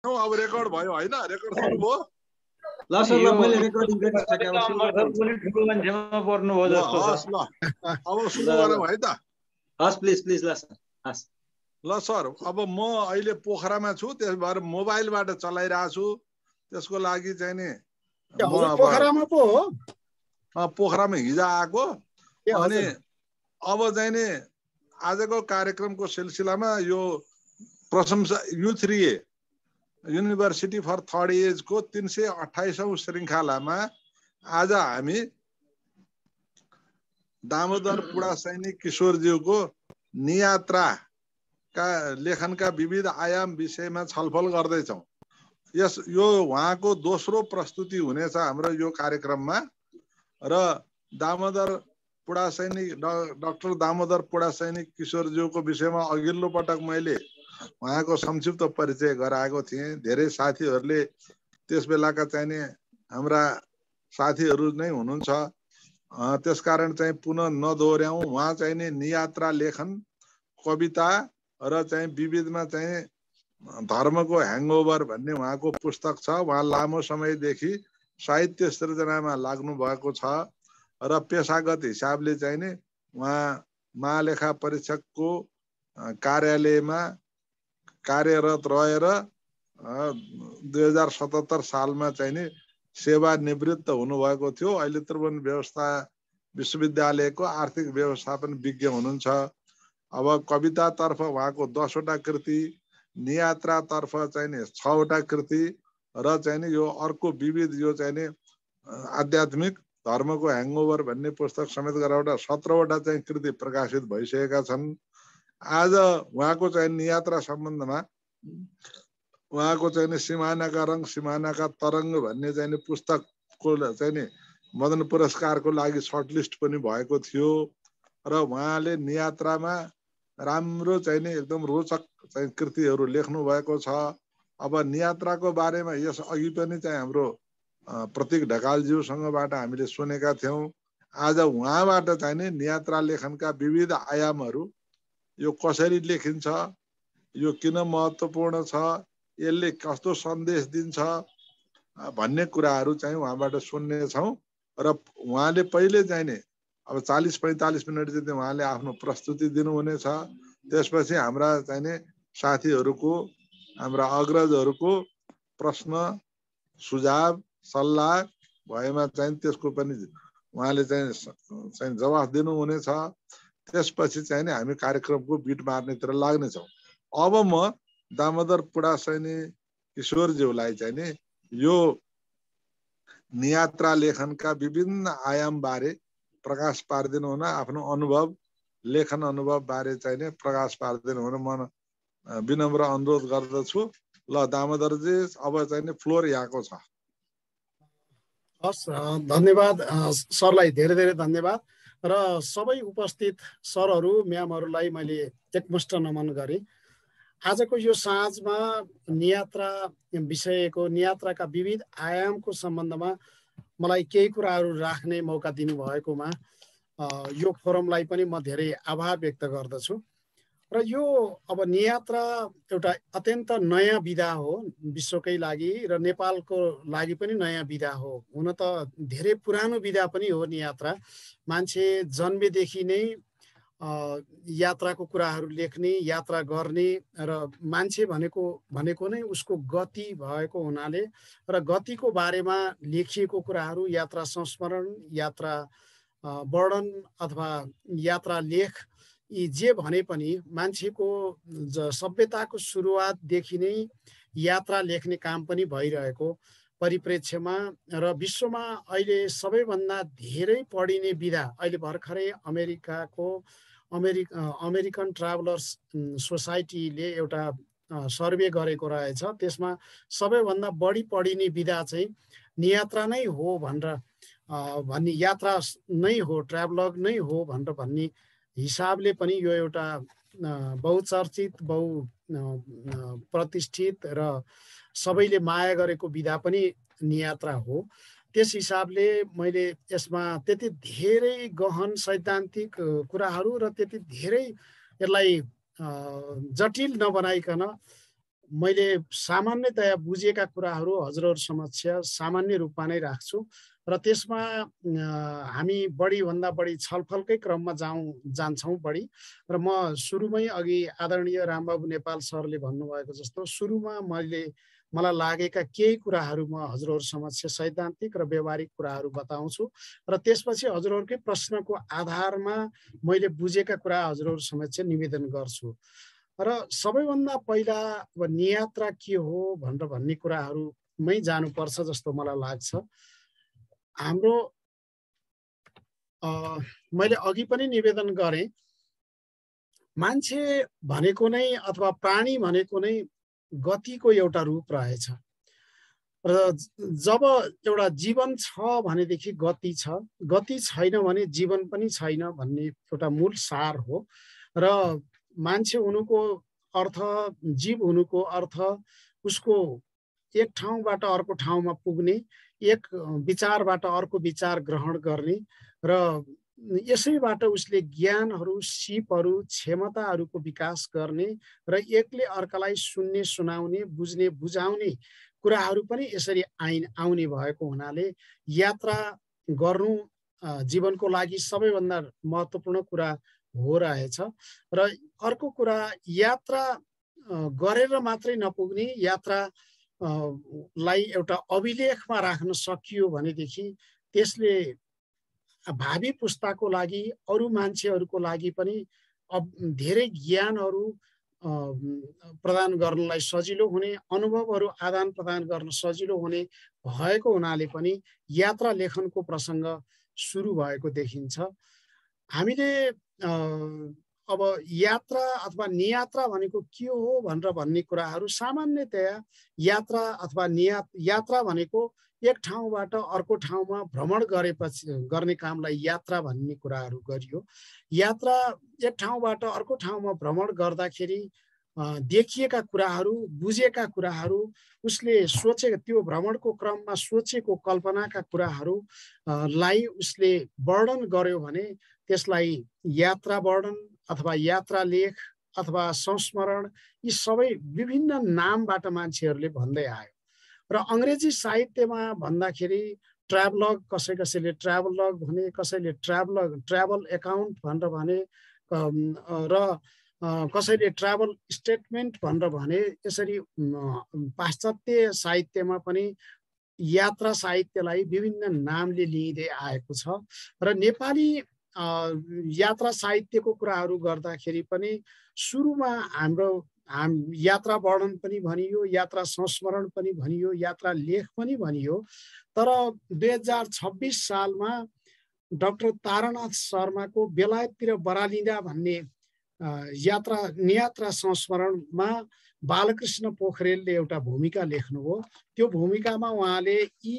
अब रेकर्ड भयो हैन रेकर्ड सुरु भयो ल सर ल मैले रेकर्डिङ गरिसके अब सुरु पनि ठुलो मान्छेमा पर्नु भयो जस्तो छ हस् ल अब सुरु गरौँ है त हस् प्लिज प्लिज ल सर हस् ल सर अब म अहिले पोखरामा छु त्यस भएर मोबाइलबाट चलाइरहेको छु त्यसको लागि चाहिँ नि म अब पोखरामा पो हो पोखरामा हिजो आएको ए अनि हजुर अब चाहिँ नि आजको कार्यक्रमको सिलसिलामा यो प्रशंसा U3A युनिभर्सिटी फर थर्ड एजको 328औं श्रृङ्खलामा आज हामी दामोदर पुडा सैनिक किशोरज्यूको नियात्राका लेखनका विविध आयाम विषयमा छलफल गर्दैछौँ। यो उहाँको दोस्रो प्रस्तुति हुनेछ हाम्रो यो कार्यक्रममा र दामोदर पुडा सैनिक डाक्टर दामोदर पुडा सैनिक किशोरज्यूको विषयमा अघिल्लो पटक मैले उहाँको संक्षिप्त परिचय गराएको थिएँ। धेरै साथीहरूले त्यस बेलाका चाहिने हाम्रा साथीहरू नै हुनुहुन्छ त्यसकारण चाहिँ पुनः नदोहोर्याउँ। उहाँ चाहिने नियात्रा लेखन कविता र चाहिँ विविधमा चाहिँ धर्मको ह्याङओभर भन्ने उहाँको पुस्तक छ। उहाँ लामो समयदेखि साहित्य सृजनामा लाग्नु भएको छ र पेशागत हिसाबले चाहिँ नि उहाँ महालेखा परीक्षकको कार्यालयमा कार्यरत रहेर 2077 सालमा चाहिँ नि सेवानिवृत्त हुनुभएको थियो। अहिले त्रिभुवन व्यवस्था विश्वविद्यालयको आर्थिक व्यवस्थापन विज्ञ हुनुहुन्छ। अब कवितातर्फ उहाँको 10 वटा कृति, नियात्रातर्फ चाहिँ नि 6 वटा कृति र चाहिँ नि यो अर्को विविध यो चाहिँ नि आध्यात्मिक धर्मको ह्याङओभर भन्ने पुस्तक समेत गरेर 17 वटा चाहिँ कृति प्रकाशित भइसकेका छन्। आज उहाँको चाहिँ नियात्रा सम्बन्धमा उहाँको चाहिँ नि सिमानाका रङ सिमानाका तरङ्ग भन्ने चाहिँ नि पुस्तकको चाहिँ नि मदन पुरस्कारको लागि सर्टलिस्ट पनि भएको थियो र उहाँले नियात्रामा राम्रो चाहिँ नि एकदम रोचक चाहिँ कृतिहरू लेख्नु भएको छ। अब नियात्राको बारेमा यस अघि पनि चाहिँ हाम्रो प्रतीक ढकालज्यूसँगबाट हामीले सुनेका थियौँ। आज उहाँबाट चाहिँ नि नियात्रा लेखनका विविध आयामहरू यो कसरी लेखिन्छ, यो किन महत्त्वपूर्ण छ, यसले कस्तो सन्देश दिन्छ भन्ने कुराहरू चाहिँ उहाँबाट सुन्नेछौँ र उहाँले पहिले चाहिँ नि अब 40-45 मिनट जति उहाँले आफ्नो प्रस्तुति दिनुहुनेछ। त्यसपछि हाम्रा चाहिँ नि साथीहरूको हाम्रा अग्रजहरूको प्रश्न सुझाव सल्लाह भएमा चाहिँ त्यसको पनि उहाँले चाहिँ जवाफ दिनुहुनेछ। त्यसपछि चाहिँ नि हामी कार्यक्रमको बिट मार्नेतिर लाग्नेछौँ। अब म दामोदर पुडा सैनिक किशोरज्यूलाई चाहिँ नि यो नियात्रा लेखनका विभिन्न आयाम बारे प्रकाश पारिदिनु हुन, आफ्नो अनुभव लेखन अनुभव बारे चाहिँ नि प्रकाश पारिदिनु हुन म विनम्र अनुरोध गर्दछु। ल दामोदरजी अब चाहिँ नि फ्लोर यहाँको छ। हस् धन्यवाद सरलाई धेरै धेरै धन्यवाद र सबै उपस्थित सरहरू म्यामहरूलाई मैले एकमुष्ट नमन गरेँ। आजको यो साँझमा नियात्रा विषयको नियात्राका विविध आयामको सम्बन्धमा मलाई केही कुराहरू राख्ने मौका दिनुभएकोमा यो फोरमलाई पनि म धेरै आभार व्यक्त गर्दछु। र यो अब नियात्रा एउटा अत्यन्त नयाँ विधा हो विश्वकै लागि र नेपालको लागि पनि नयाँ विधा हो। हुन त धेरै पुरानो विधा पनि हो नियात्रा। मान्छे जन्मेदेखि नै यात्राको कुराहरू लेख्ने, यात्रा गर्ने र मान्छे भनेको नै उसको गति भएको हुनाले र गतिको बारेमा लेखिएको कुराहरू यात्रा संस्मरण, यात्रा वर्णन अथवा यात्रा लेख यी जे भने पनि मान्छेको सभ्यताको सुरुवातदेखि नै यात्रा लेख्ने काम पनि भइरहेको परिप्रेक्ष्यमा र विश्वमा अहिले सबैभन्दा धेरै पढिने विधा अहिले भर्खरै अमेरिकन ट्राभलर्स सोसाइटीले एउटा सर्वे गरेको रहेछ। त्यसमा सबैभन्दा बढी पढिने विधा चाहिँ नियात्रा नै हो भन्ने यात्रा नै हो, ट्राभलग नै हो भनेर भन्ने हिसाबले पनि यो एउटा बहुचर्चित प्रतिष्ठित र सबैले माया गरेको विधा पनि नियात्रा हो। त्यस हिसाबले मैले यसमा त्यति धेरै गहन सैद्धान्तिक कुराहरू र त्यति धेरै यसलाई जटिल नबनाइकन मैले सामान्यतया बुझेका कुराहरू हजुरहरू समक्ष सामान्य रूपमा नै राख्छु र त्यसमा हामी बढीभन्दा बढी छलफलकै क्रममा जान्छौँ बढी। र म सुरुमै अघि आदरणीय रामबाबु नेपाल सरले भन्नुभएको जस्तो सुरुमा मलाई लागेका केही कुराहरू म हजुरहरू समक्ष सैद्धान्तिक र व्यवहारिक कुराहरू बताउँछु र त्यसपछि हजुरहरूकै प्रश्नको आधारमा मैले बुझेका कुरा हजुरहरू समक्ष निवेदन गर्छु। र सबैभन्दा पहिला अब नियात्रा के हो भनेर भन्ने कुराहरूमै जानुपर्छ जस्तो मलाई लाग्छ। हाम्रो मैले अघि पनि निवेदन गरेँ, मान्छे भनेको नै अथवा प्राणी भनेको नै गतिको एउटा रूप रहेछ र जब एउटा जीवन छ भनेदेखि गति छ, गति छैन भने जीवन पनि छैन भन्ने एउटा मूल सार हो। र मान्छे हुनुको अर्थ, जीव हुनुको अर्थ उसको एक ठाउँबाट अर्को ठाउँमा पुग्ने, एक विचारबाट अर्को विचार ग्रहण गर्ने र यसैबाट उसले ज्ञानहरू, सिपहरू, क्षमताहरूको विकास गर्ने र एकले अर्कालाई सुन्ने, सुनाउने, बुझ्ने, बुझाउने कुराहरू पनि यसरी आउने भएको हुनाले यात्रा गर्नु जीवनको लागि सबैभन्दा महत्त्वपूर्ण कुरा हो रहेछ। र अर्को कुरा, यात्रा गरेर मात्रै नपुग्ने, यात्रा लाई एउटा अभिलेखमा राख्न सकियो भनेदेखि त्यसले भावी पुस्ताको लागि, अरू मान्छेहरूको लागि पनि धेरै ज्ञानहरू प्रदान गर्नलाई सजिलो हुने, अनुभवहरू आदान प्रदान गर्न सजिलो हुने भएको हुनाले पनि यात्रा लेखनको प्रसङ्ग सुरु भएको देखिन्छ। हामीले अब यात्रा अथवा नियात्रा भनेको के हो भनेर भन्ने कुराहरू सामान्यतया यात्रा अथवा यात्रा भनेको एक ठाउँबाट अर्को ठाउँमा भ्रमण गरेपछि गर्ने कामलाई यात्रा भन्ने कुराहरू गरियो। यात्रा एक ठाउँबाट अर्को ठाउँमा भ्रमण गर्दाखेरि देखिएका कुराहरू, बुझेका कुराहरू, उसले सोचेको, त्यो भ्रमणको क्रममा सोचेको कल्पनाका कुराहरूलाई उसले वर्णन गर्यो भने त्यसलाई यात्रा वर्णन अथवा यात्रा लेख अथवा संस्मरण, यी सबै विभिन्न नामबाट मान्छेहरूले भन्दै आयो। र अङ्ग्रेजी साहित्यमा भन्दाखेरि ट्राभलग, कसैले ट्राभलग भने, कसैले ट्राभल एकाउन्ट भनेर भने र कसैले ट्राभल स्टेटमेन्ट भनेर भने। यसरी पाश्चात्य साहित्यमा पनि यात्रा साहित्यलाई विभिन्न नामले लिइँदै आएको छ। र नेपाली यात्रा साहित्यको कुराहरू गर्दाखेरि पनि सुरुमा यात्रा वर्णन पनि भनियो, यात्रा संस्मरण पनि भनियो, यात्रा लेख पनि भनियो। तर 2026 सालमा डाक्टर तारानाथ शर्माको बेलायततिर बरालिँदा भन्ने नियात्रा संस्मरणमा बालकृष्ण पोखरेलले एउटा भूमिका लेख्नुभयो। त्यो भूमिकामा उहाँले यी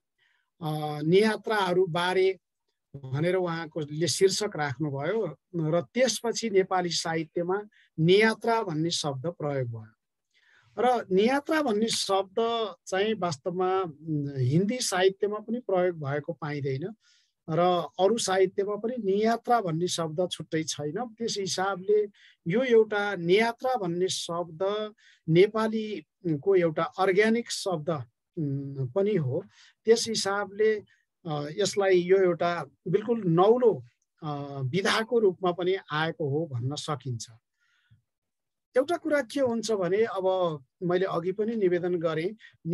नियात्राहरू बारे भनेर उहाँले शीर्षक राख्नुभयो र त्यसपछि नेपाली साहित्यमा नियात्रा भन्ने शब्द प्रयोग भयो। र नियात्रा भन्ने शब्द चाहिँ वास्तवमा हिन्दी साहित्यमा पनि प्रयोग भएको पाइँदैन र अरू साहित्यमा पनि नियात्रा भन्ने शब्द छुट्टै छैन। त्यस हिसाबले यो एउटा नियात्रा भन्ने शब्द नेपालीको एउटा अर्ग्यानिक शब्द पनि हो। त्यस हिसाबले यसलाई यो एउटा बिल्कुल नौलो विधाको रूपमा पनि आएको हो भन्न सकिन्छ। एउटा कुरा के हुन्छ भने, अब मैले अघि पनि निवेदन गरेँ,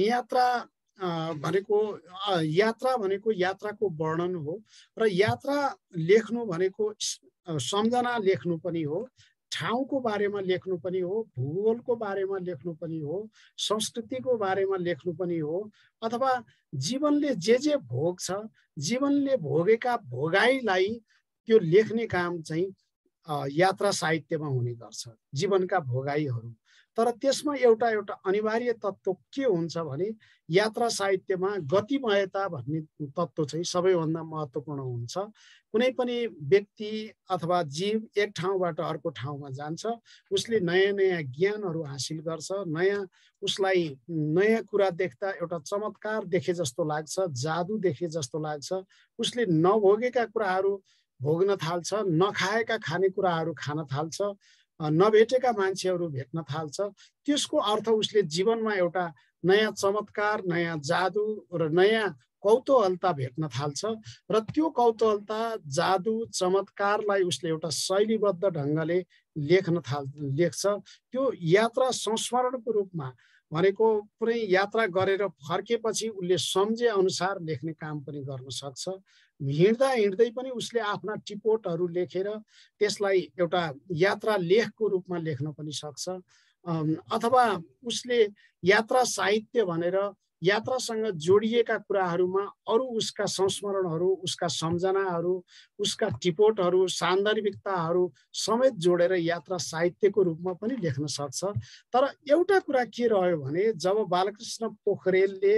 यात्रा भनेको यात्राको वर्णन हो र यात्रा लेख्नु भनेको सम्झना लेख्नु पनि हो, ठाउँको बारेमा लेख्नु पनि हो, भूगोलको बारेमा लेख्नु पनि हो, संस्कृतिको बारेमा लेख्नु पनि हो, अथवा जीवनले जे भोग्छ, जीवनले भोगेका भोगाइलाई त्यो लेख्ने काम चाहिँ यात्रा साहित्यमा हुने गर्छ, जीवनका भोगाइहरू। तर त्यसमा एउटा अनिवार्य तत्त्व के हुन्छ भने यात्रा साहित्यमा गतिमयता भन्ने तत्त्व चाहिँ सबैभन्दा महत्त्वपूर्ण हुन्छ। कुनै पनि व्यक्ति अथवा जीव एक ठाउँबाट अर्को ठाउँमा जान्छ, उसले नयाँ नयाँ ज्ञानहरू हासिल गर्छ, उसलाई नयाँ कुरा देख्दा एउटा चमत्कार देखे जस्तो लाग्छ, जादु देखे जस्तो लाग्छ, उसले नभोगेका कुराहरू भोग्न थाल्छ, नखाएका खानेकुराहरू खान थाल्छ, नभेटेका मान्छेहरू भेट्न थाल्छ। त्यसको अर्थ उसले जीवनमा एउटा नयाँ चमत्कार, नयाँ जादु र नयाँ कौतूहलता भेट्न थाल्छ र त्यो कौतूहलता, जादु, चमत्कारलाई उसले एउटा शैलीबद्ध ढङ्गले लेख्छ। त्यो यात्रा संस्मरणको रूपमा भनेको पुरै यात्रा गरेर फर्केपछि उसले सम्झे अनुसार लेख्ने काम पनि गर्न सक्छ। हिँड्दा हिँड्दै पनि उसले आफ्ना टिपोटहरू लेखेर त्यसलाई एउटा यात्रा लेखको रूपमा लेख्न पनि सक्छ। अथवा उसले यात्रा साहित्य भनेर यात्रासँग जोडिएका कुराहरूमा अरू उसका संस्मरणहरू, उसका सम्झनाहरू, उसका टिपोटहरू, सान्दर्भिकताहरू समेत जोडेर यात्रा साहित्यको रूपमा पनि लेख्न सक्छ। तर एउटा कुरा के रह्यो भने जब बालकृष्ण पोखरेलले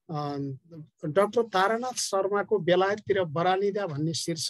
डाक्टर तारानाथ शर्माको बेलायततिर बरालिँदा भन्ने शीर्ष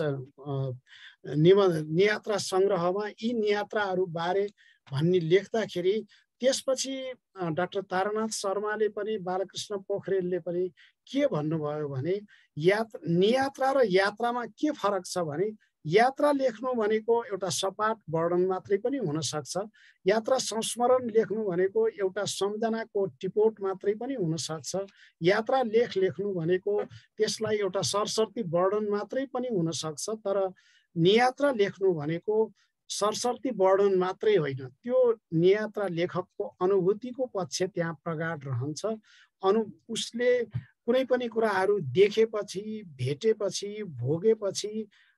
नियात्रा सङ्ग्रहमा यी नियात्राहरू बारे भन्ने लेख्दाखेरि त्यसपछि डाक्टर तारानाथ शर्माले पनि बालकृष्ण पोखरेलले पनि के भन्नुभयो भने नियात्रा र यात्रामा के फरक छ भने यात्रा लेख्नु भनेको एउटा सपाट वर्णन मात्रै पनि हुन सक्छ। यात्रा संस्मरण लेख्नु भनेको एउटा सम्झनाको टिपोट मात्रै पनि हुन सक्छ। यात्रा लेख्नु भनेको त्यसलाई एउटा सरसर्ती वर्णन मात्रै पनि हुन सक्छ। तर नियात्रा लेख्नु भनेको सरसर्ती वर्णन मात्रै होइन, त्यो नियात्रा लेखकको अनुभूतिको पक्ष त्यहाँ प्रगाड रहन्छ। उसले कुनै पनि कुराहरू देखेपछि, भेटेपछि, भोगेपछि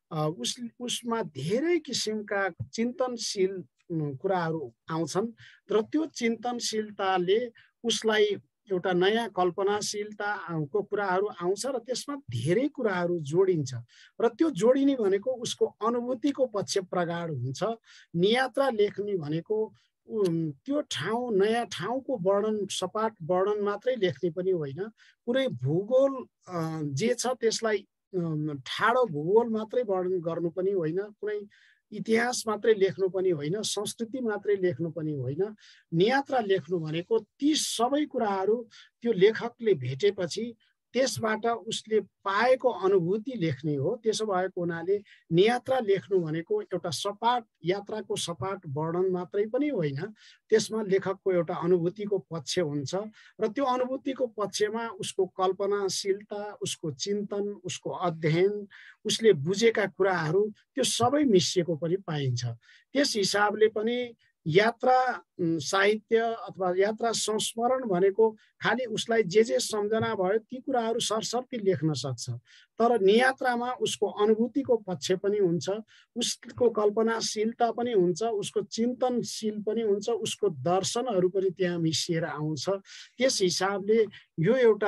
उसमा धेरै किसिमका चिन्तनशील कुराहरू आउँछन् र त्यो चिन्तनशीलताले उसलाई एउटा नयाँ कल्पनाशीलताको कुराहरू आउँछ र त्यसमा धेरै कुराहरू जोडिन्छ र त्यो जोडिने भनेको उसको अनुभूतिको पक्ष प्रगाड हुन्छ। नियात्रा लेख्ने भनेको त्यो ठाउँ, नयाँ ठाउँको वर्णन, सपाट वर्णन मात्रै लेख्ने पनि होइन, कुनै भूगोल जे छ त्यसलाई ठाडो भूगोल मात्रै वर्णन गर्नु पनि होइन, कुनै इतिहास मात्रै लेख्नु पनि होइन, संस्कृति मात्रै लेख्नु पनि होइन। नियात्रा लेख्नु भनेको ती सबै कुराहरू त्यो लेखकले भेटेपछि त्यसबाट उसले पाएको अनुभूति लेख्ने हो। त्यसो भएको हुनाले नियात्रा लेख्नु भनेको एउटा सपाट यात्राको सपाट वर्णन मात्रै पनि होइन, त्यसमा लेखकको एउटा अनुभूतिको पक्ष हुन्छ र त्यो अनुभूतिको पक्षमा उसको कल्पनाशीलता, उसको चिन्तन, उसको अध्ययन, उसले बुझेका कुराहरू त्यो सबै मिसिएको पनि पाइन्छ। त्यस हिसाबले पनि यात्रा साहित्य अथवा यात्रा संस्मरण भनेको खालि उसलाई जे सम्झना भयो ती कुराहरू सरसर्ती लेख्न सक्छ। तर नियात्रामा उसको अनुभूतिको पक्ष पनि हुन्छ, उसको कल्पनाशीलता पनि हुन्छ, उसको चिन्तनशील पनि हुन्छ, उसको दर्शनहरू पनि त्यहाँ मिसिएर आउँछ। त्यस हिसाबले यो एउटा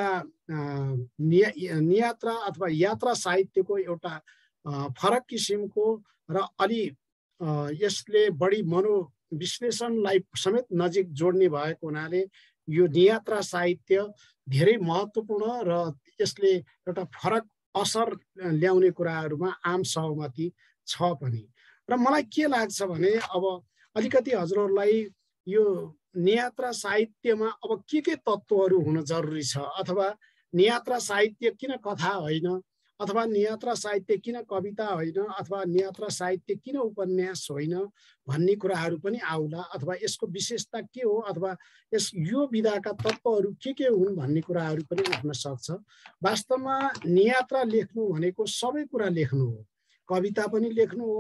नियात्रा अथवा यात्रा साहित्यको एउटा फरक किसिमको र अलि यसले बढी विश्लेषणलाई समेत नजिक जोड्ने भएको हुनाले यो नियात्रा साहित्य धेरै महत्त्वपूर्ण र यसले एउटा फरक असर ल्याउने कुराहरूमा आम सहमति छ पनि। र मलाई के लाग्छ भने अब अलिकति हजुरहरूलाई यो नियात्रा साहित्यमा अब के तत्त्वहरू हुन जरुरी छ, अथवा नियात्रा साहित्य किन कथा होइन, अथवा नियात्रा साहित्य किन कविता होइन, अथवा नियात्रा साहित्य किन उपन्यास होइन भन्ने कुराहरू पनि आउला, अथवा यसको विशेषता के हो, अथवा यो विधाका तत्त्वहरू के हुन् भन्ने कुराहरू पनि उठ्न सक्छ। वास्तवमा नियात्रा लेख्नु भनेको सबै कुरा लेख्नु हो। कविता पनि लेख्नु हो,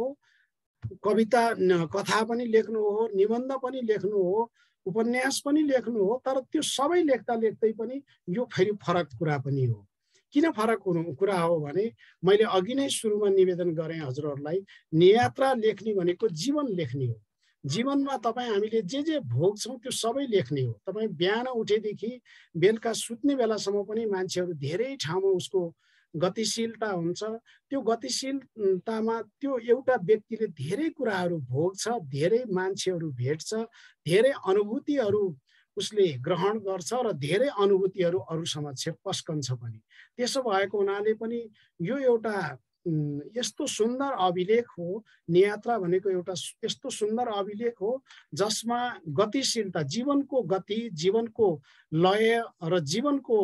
कथा पनि लेख्नु हो, निबन्ध पनि लेख्नु हो, उपन्यास पनि लेख्नु हो। तर त्यो सबै लेख्दा लेख्दै पनि यो फेरि फरक कुरा पनि हो। किन फरक कुरा हो भने मैले अघि नै सुरुमा निवेदन गरेँ हजुरहरूलाई, नियात्रा लेख्ने भनेको जीवन लेख्ने हो। जीवनमा तपाईँ हामीले जे भोग्छौँ त्यो सबै लेख्ने हो। तपाईँ बिहान उठेदेखि बेलुका सुत्ने बेलासम्म पनि मान्छेहरू धेरै ठाउँमा उसको गतिशीलता हुन्छ। त्यो गतिशीलतामा त्यो एउटा व्यक्तिले धेरै कुराहरू भोग्छ, धेरै मान्छेहरू भेट्छ, धेरै अनुभूतिहरू उसले ग्रहण गर्छ र धेरै अनुभूतिहरू अरू समक्ष पस्कन्छ पनि। त्यसो भएको हुनाले पनि यो एउटा यस्तो सुन्दर अभिलेख हो। नियात्रा भनेको एउटा यस्तो सुन्दर अभिलेख हो जसमा गतिशीलता, जीवनको गति, जीवनको लय र जीवनको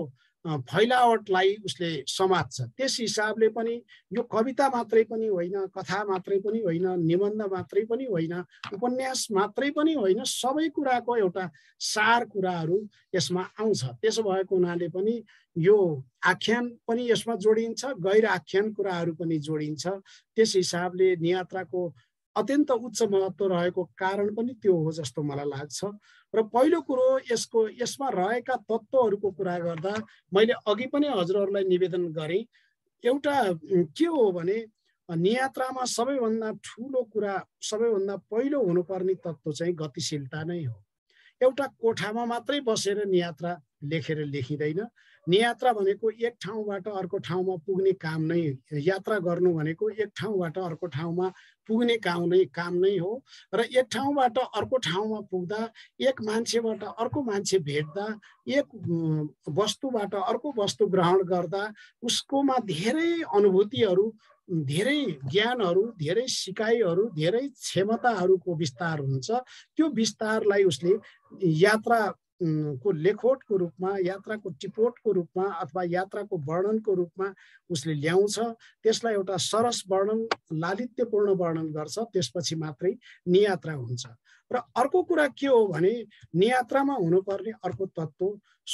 फैलावटलाई उसले समात्छ। त्यस हिसाबले पनि यो कविता मात्रै पनि होइन, कथा मात्रै पनि होइन, निबन्ध मात्रै पनि होइन, उपन्यास मात्रै पनि होइन, सबै कुराको एउटा सार कुराहरू यसमा आउँछ। त्यसो भएको हुनाले पनि यो आख्यान पनि यसमा जोडिन्छ, गैर आख्यान कुराहरू पनि जोडिन्छ। त्यस हिसाबले नियात्राको अत्यन्त उच्च महत्त्व रहेको कारण पनि त्यो हो जस्तो मलाई लाग्छ। र पहिलो कुरो यसमा रहेका तत्त्वहरूको कुरा गर्दा मैले अघि पनि हजुरहरूलाई निवेदन गरेँ, एउटा के हो भने नियात्रामा सबैभन्दा ठुलो कुरा, सबैभन्दा पहिलो हुनुपर्ने तत्त्व चाहिँ गतिशीलता नै हो। एउटा कोठामा मात्रै बसेर नियात्रा लेखिँदैन। नियात्रा भनेको एक ठाउँबाट अर्को ठाउँमा पुग्ने काम नै, यात्रा गर्नु भनेको एक ठाउँबाट अर्को ठाउँमा पुग्ने काम नै हो। र एक ठाउँबाट अर्को ठाउँमा पुग्दा, एक मान्छेबाट अर्को मान्छे भेट्दा, एक वस्तुबाट अर्को वस्तु ग्रहण गर्दा उसकोमा धेरै अनुभूतिहरू, धेरै ज्ञानहरू, धेरै सिकाइहरू, धेरै क्षमताहरूको विस्तार हुन्छ। त्यो विस्तारलाई उसले यात्रा को लेखोटको रूपमा, यात्राको टिपोटको रूपमा अथवा यात्राको वर्णनको रूपमा उसले ल्याउँछ। त्यसलाई एउटा सरस वर्णन, लालित्यपूर्ण वर्णन गर्छ, त्यसपछि मात्रै नियात्रा हुन्छ। र अर्को कुरा के हो भने नियात्रामा हुनुपर्ने अर्को तत्त्व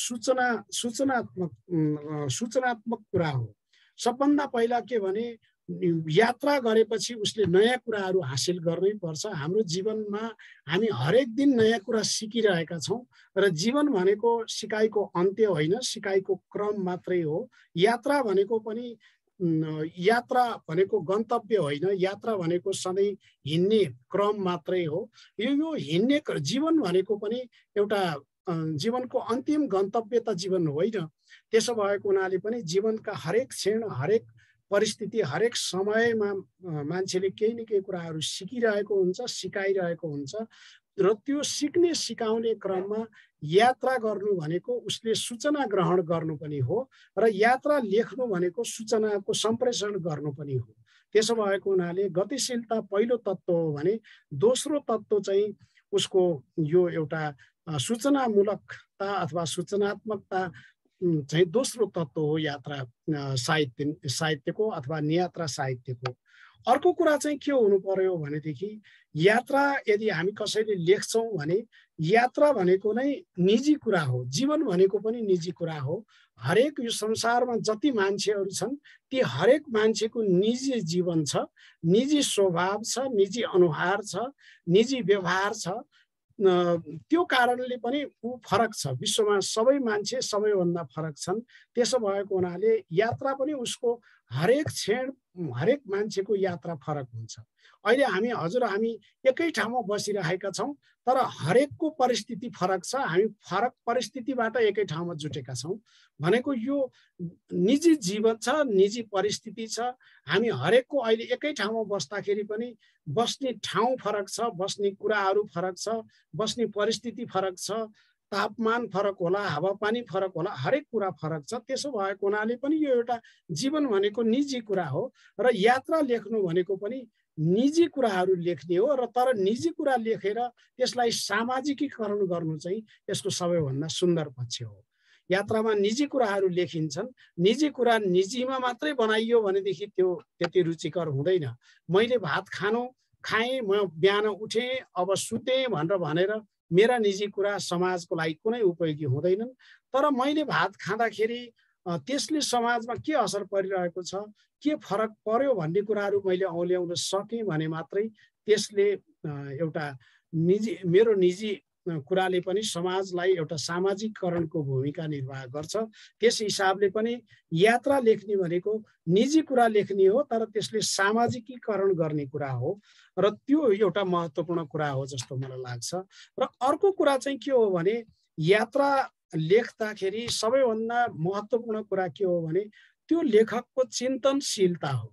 सूचनात्मक कुरा हो। सबभन्दा पहिला के भने यात्रा गरेपछि उसले नयाँ कुराहरू हासिल गर्नै पर्छ। हाम्रो जीवनमा हामी हरेक दिन नयाँ कुरा सिकिरहेका छौँ र जीवन भनेको सिकाइको अन्त्य होइन, सिकाइको क्रम मात्रै हो। यात्रा भनेको गन्तव्य होइन, यात्रा भनेको सधैँ हिँड्ने क्रम मात्रै हो। यो हिँड्ने जीवन भनेको पनि एउटा जीवनको अन्तिम गन्तव्य त जीवन होइन। त्यसो भएको हुनाले पनि जीवनका हरेक क्षण, हरेक परिस्थिति, हरेक समयमा मान्छेले केही न केही कुराहरू सिकिरहेको हुन्छ, सिकाइरहेको हुन्छ। र त्यो सिक्ने सिकाउने क्रममा यात्रा गर्नु भनेको उसले सूचना ग्रहण गर्नु पनि हो र यात्रा लेख्नु भनेको सूचनाको सम्प्रेषण गर्नु पनि हो। त्यसो भएको हुनाले गतिशीलता पहिलो तत्त्व हो भने दोस्रो तत्त्व चाहिँ उसको यो एउटा सूचनामूलकता अथवा सूचनात्मकता चाहिँ दोस्रो तत्त्व हो यात्रा साहित्यको अथवा नियात्रा साहित्यको। अर्को कुरा चाहिँ के हुनु पर्यो भनेदेखि यात्रा यदि हामी कसैले लेख्छौँ भने यात्रा भनेको नै निजी कुरा हो, जीवन भनेको पनि निजी कुरा हो। हरेक यो संसारमा जति मान्छेहरू छन् ती हरेक मान्छेको निजी जीवन छ, निजी स्वभाव छ, निजी अनुहार छ, निजी व्यवहार छ। त्यो कारणले पनि ऊ फरक छ। विश्वमा सबै मान्छे सबैभन्दा फरक छन्। त्यसो भएको हुनाले यात्रा पनि उसको हरेक क्षण, हरेक मान्छेको यात्रा फरक हुन्छ। अहिले हामी एकै ठाउँमा बसिरहेका छौँ, तर हरेकको परिस्थिति फरक छ। हामी फरक परिस्थितिबाट एकै ठाउँमा जुटेका छौँ भनेको यो निजी जीवन छ, निजी परिस्थिति छ। हामी हरेकको अहिले एकै ठाउँमा बस्दाखेरि पनि बस्ने ठाउँ फरक छ, बस्ने कुराहरू फरक छ, बस्ने परिस्थिति फरक छ, तापमान फरक होला, हावापानी फरक होला, हरेक कुरा फरक छ। त्यसो भएको हुनाले पनि यो एउटा जीवन भनेको निजी कुरा हो र यात्रा लेख्नु भनेको पनि निजी कुराहरू लेख्ने हो। र तर निजी कुरा लेखेर त्यसलाई सामाजिकीकरण गर्नु चाहिँ यसको सबैभन्दा सुन्दर पक्ष हो। यात्रामा निजी कुराहरू लेखिन्छन्, निजी कुरा निजीमा मात्रै बनाइयो भनेदेखि त्यो त्यति रुचिकर हुँदैन। मैले भात खाएँ, म बिहान उठेँ, अब सुतेँ भनेर मेरा निजी कुरा समाजको लागि कुनै उपयोगी हुँदैनन्। तर मैले भात खाँदाखेरि त्यसले समाजमा के असर परिरहेको छ, के फरक पर्यो भन्ने कुराहरू मैले औल्याउन सकेँ भने मात्रै त्यसले एउटा मेरो निजी कुराले पनि समाजलाई एउटा सामाजिकरणको भूमिका निर्वाह गर्छ। त्यस हिसाबले पनि यात्रा लेख्ने भनेको निजी कुरा लेख्ने हो, तर त्यसले सामाजिकीकरण गर्ने कुरा हो र त्यो एउटा महत्त्वपूर्ण कुरा हो जस्तो मलाई लाग्छ। र अर्को कुरा चाहिँ के हो भने यात्रा लेख्दाखेरि सबैभन्दा महत्त्वपूर्ण कुरा के हो भने त्यो लेखकको चिन्तनशीलता हो।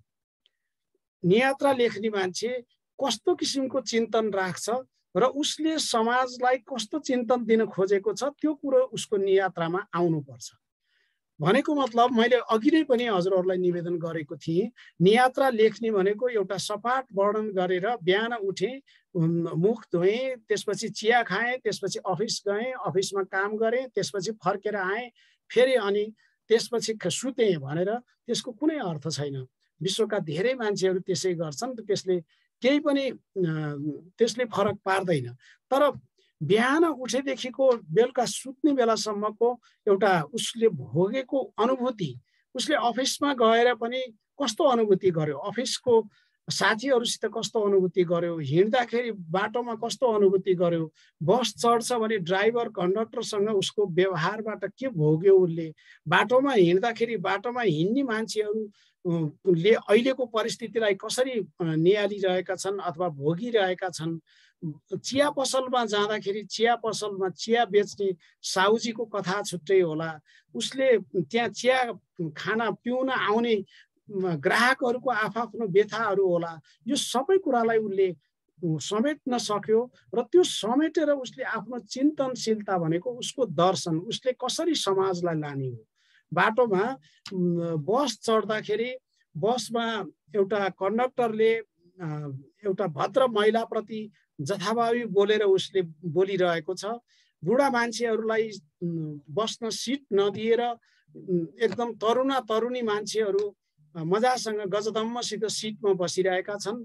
नियात्रा लेख्ने मान्छे कस्तो किसिमको चिन्तन राख्छ र उसले समाजलाई कस्तो चिन्तन दिन खोजेको छ त्यो कुरो उसको नियात्रामा आउनुपर्छ। भनेको मतलब मैले अघि नै पनि हजुरहरूलाई निवेदन गरेको थिएँ, नियात्रा लेख्ने भनेको एउटा सपाट वर्णन गरेर बिहान उठेँ, मुख धोएँ, त्यसपछि चिया खाएँ, त्यसपछि अफिस गएँ, अफिसमा काम गरेँ, त्यसपछि फर्केर आएँ, फेरि अनि त्यसपछि सुते भनेर त्यसको कुनै अर्थ छैन। विश्वका धेरै मान्छेहरू त्यसै गर्छन्, त्यसले केही पनि त्यसले फरक पार्दैन। तर बिहान उठेदेखिको बेलुका सुत्ने बेलासम्मको एउटा उसले भोगेको अनुभूति, उसले अफिसमा गएर पनि कस्तो अनुभूति गर्यो, अफिसको साथीहरूसित कस्तो अनुभूति गर्यो, हिँड्दाखेरि बाटोमा कस्तो अनुभूति गर्यो, बस चढ्छ भने ड्राइभर कन्डक्टरसँग उसको व्यवहारबाट के भोग्यो, उसले बाटोमा हिँड्दाखेरि बाटोमा हिँड्ने मान्छेहरूले अहिलेको परिस्थितिलाई कसरी निहालिरहेका छन् अथवा भोगिरहेका छन्। चिया पसलमा जाँदाखेरि चिया पसलमा चिया बेच्ने साउजीको कथा छुट्टै होला, उसले त्यहाँ चिया खाना पिउन आउने ग्राहकहरूको आफआफ्नो व्यथाहरू होला। यो सबै कुरालाई उसले समेट्न सक्यो र त्यो समेटेर उसले आफ्नो चिन्तनशीलता भनेको उसको दर्शन, उसले कसरी समाजलाई लाने हो। बाटोमा बस चढ्दाखेरि बसमा एउटा कन्डक्टरले एउटा भद्र महिलाप्रति जथाभावी बोलेर उसले बोलिरहेको छ। बुढा मान्छेहरूलाई बस्न सिट नदिएर एकदम तरुणा तरुणी मान्छेहरू मजासँग गजदम्मसित सिटमा बसिरहेका छन्।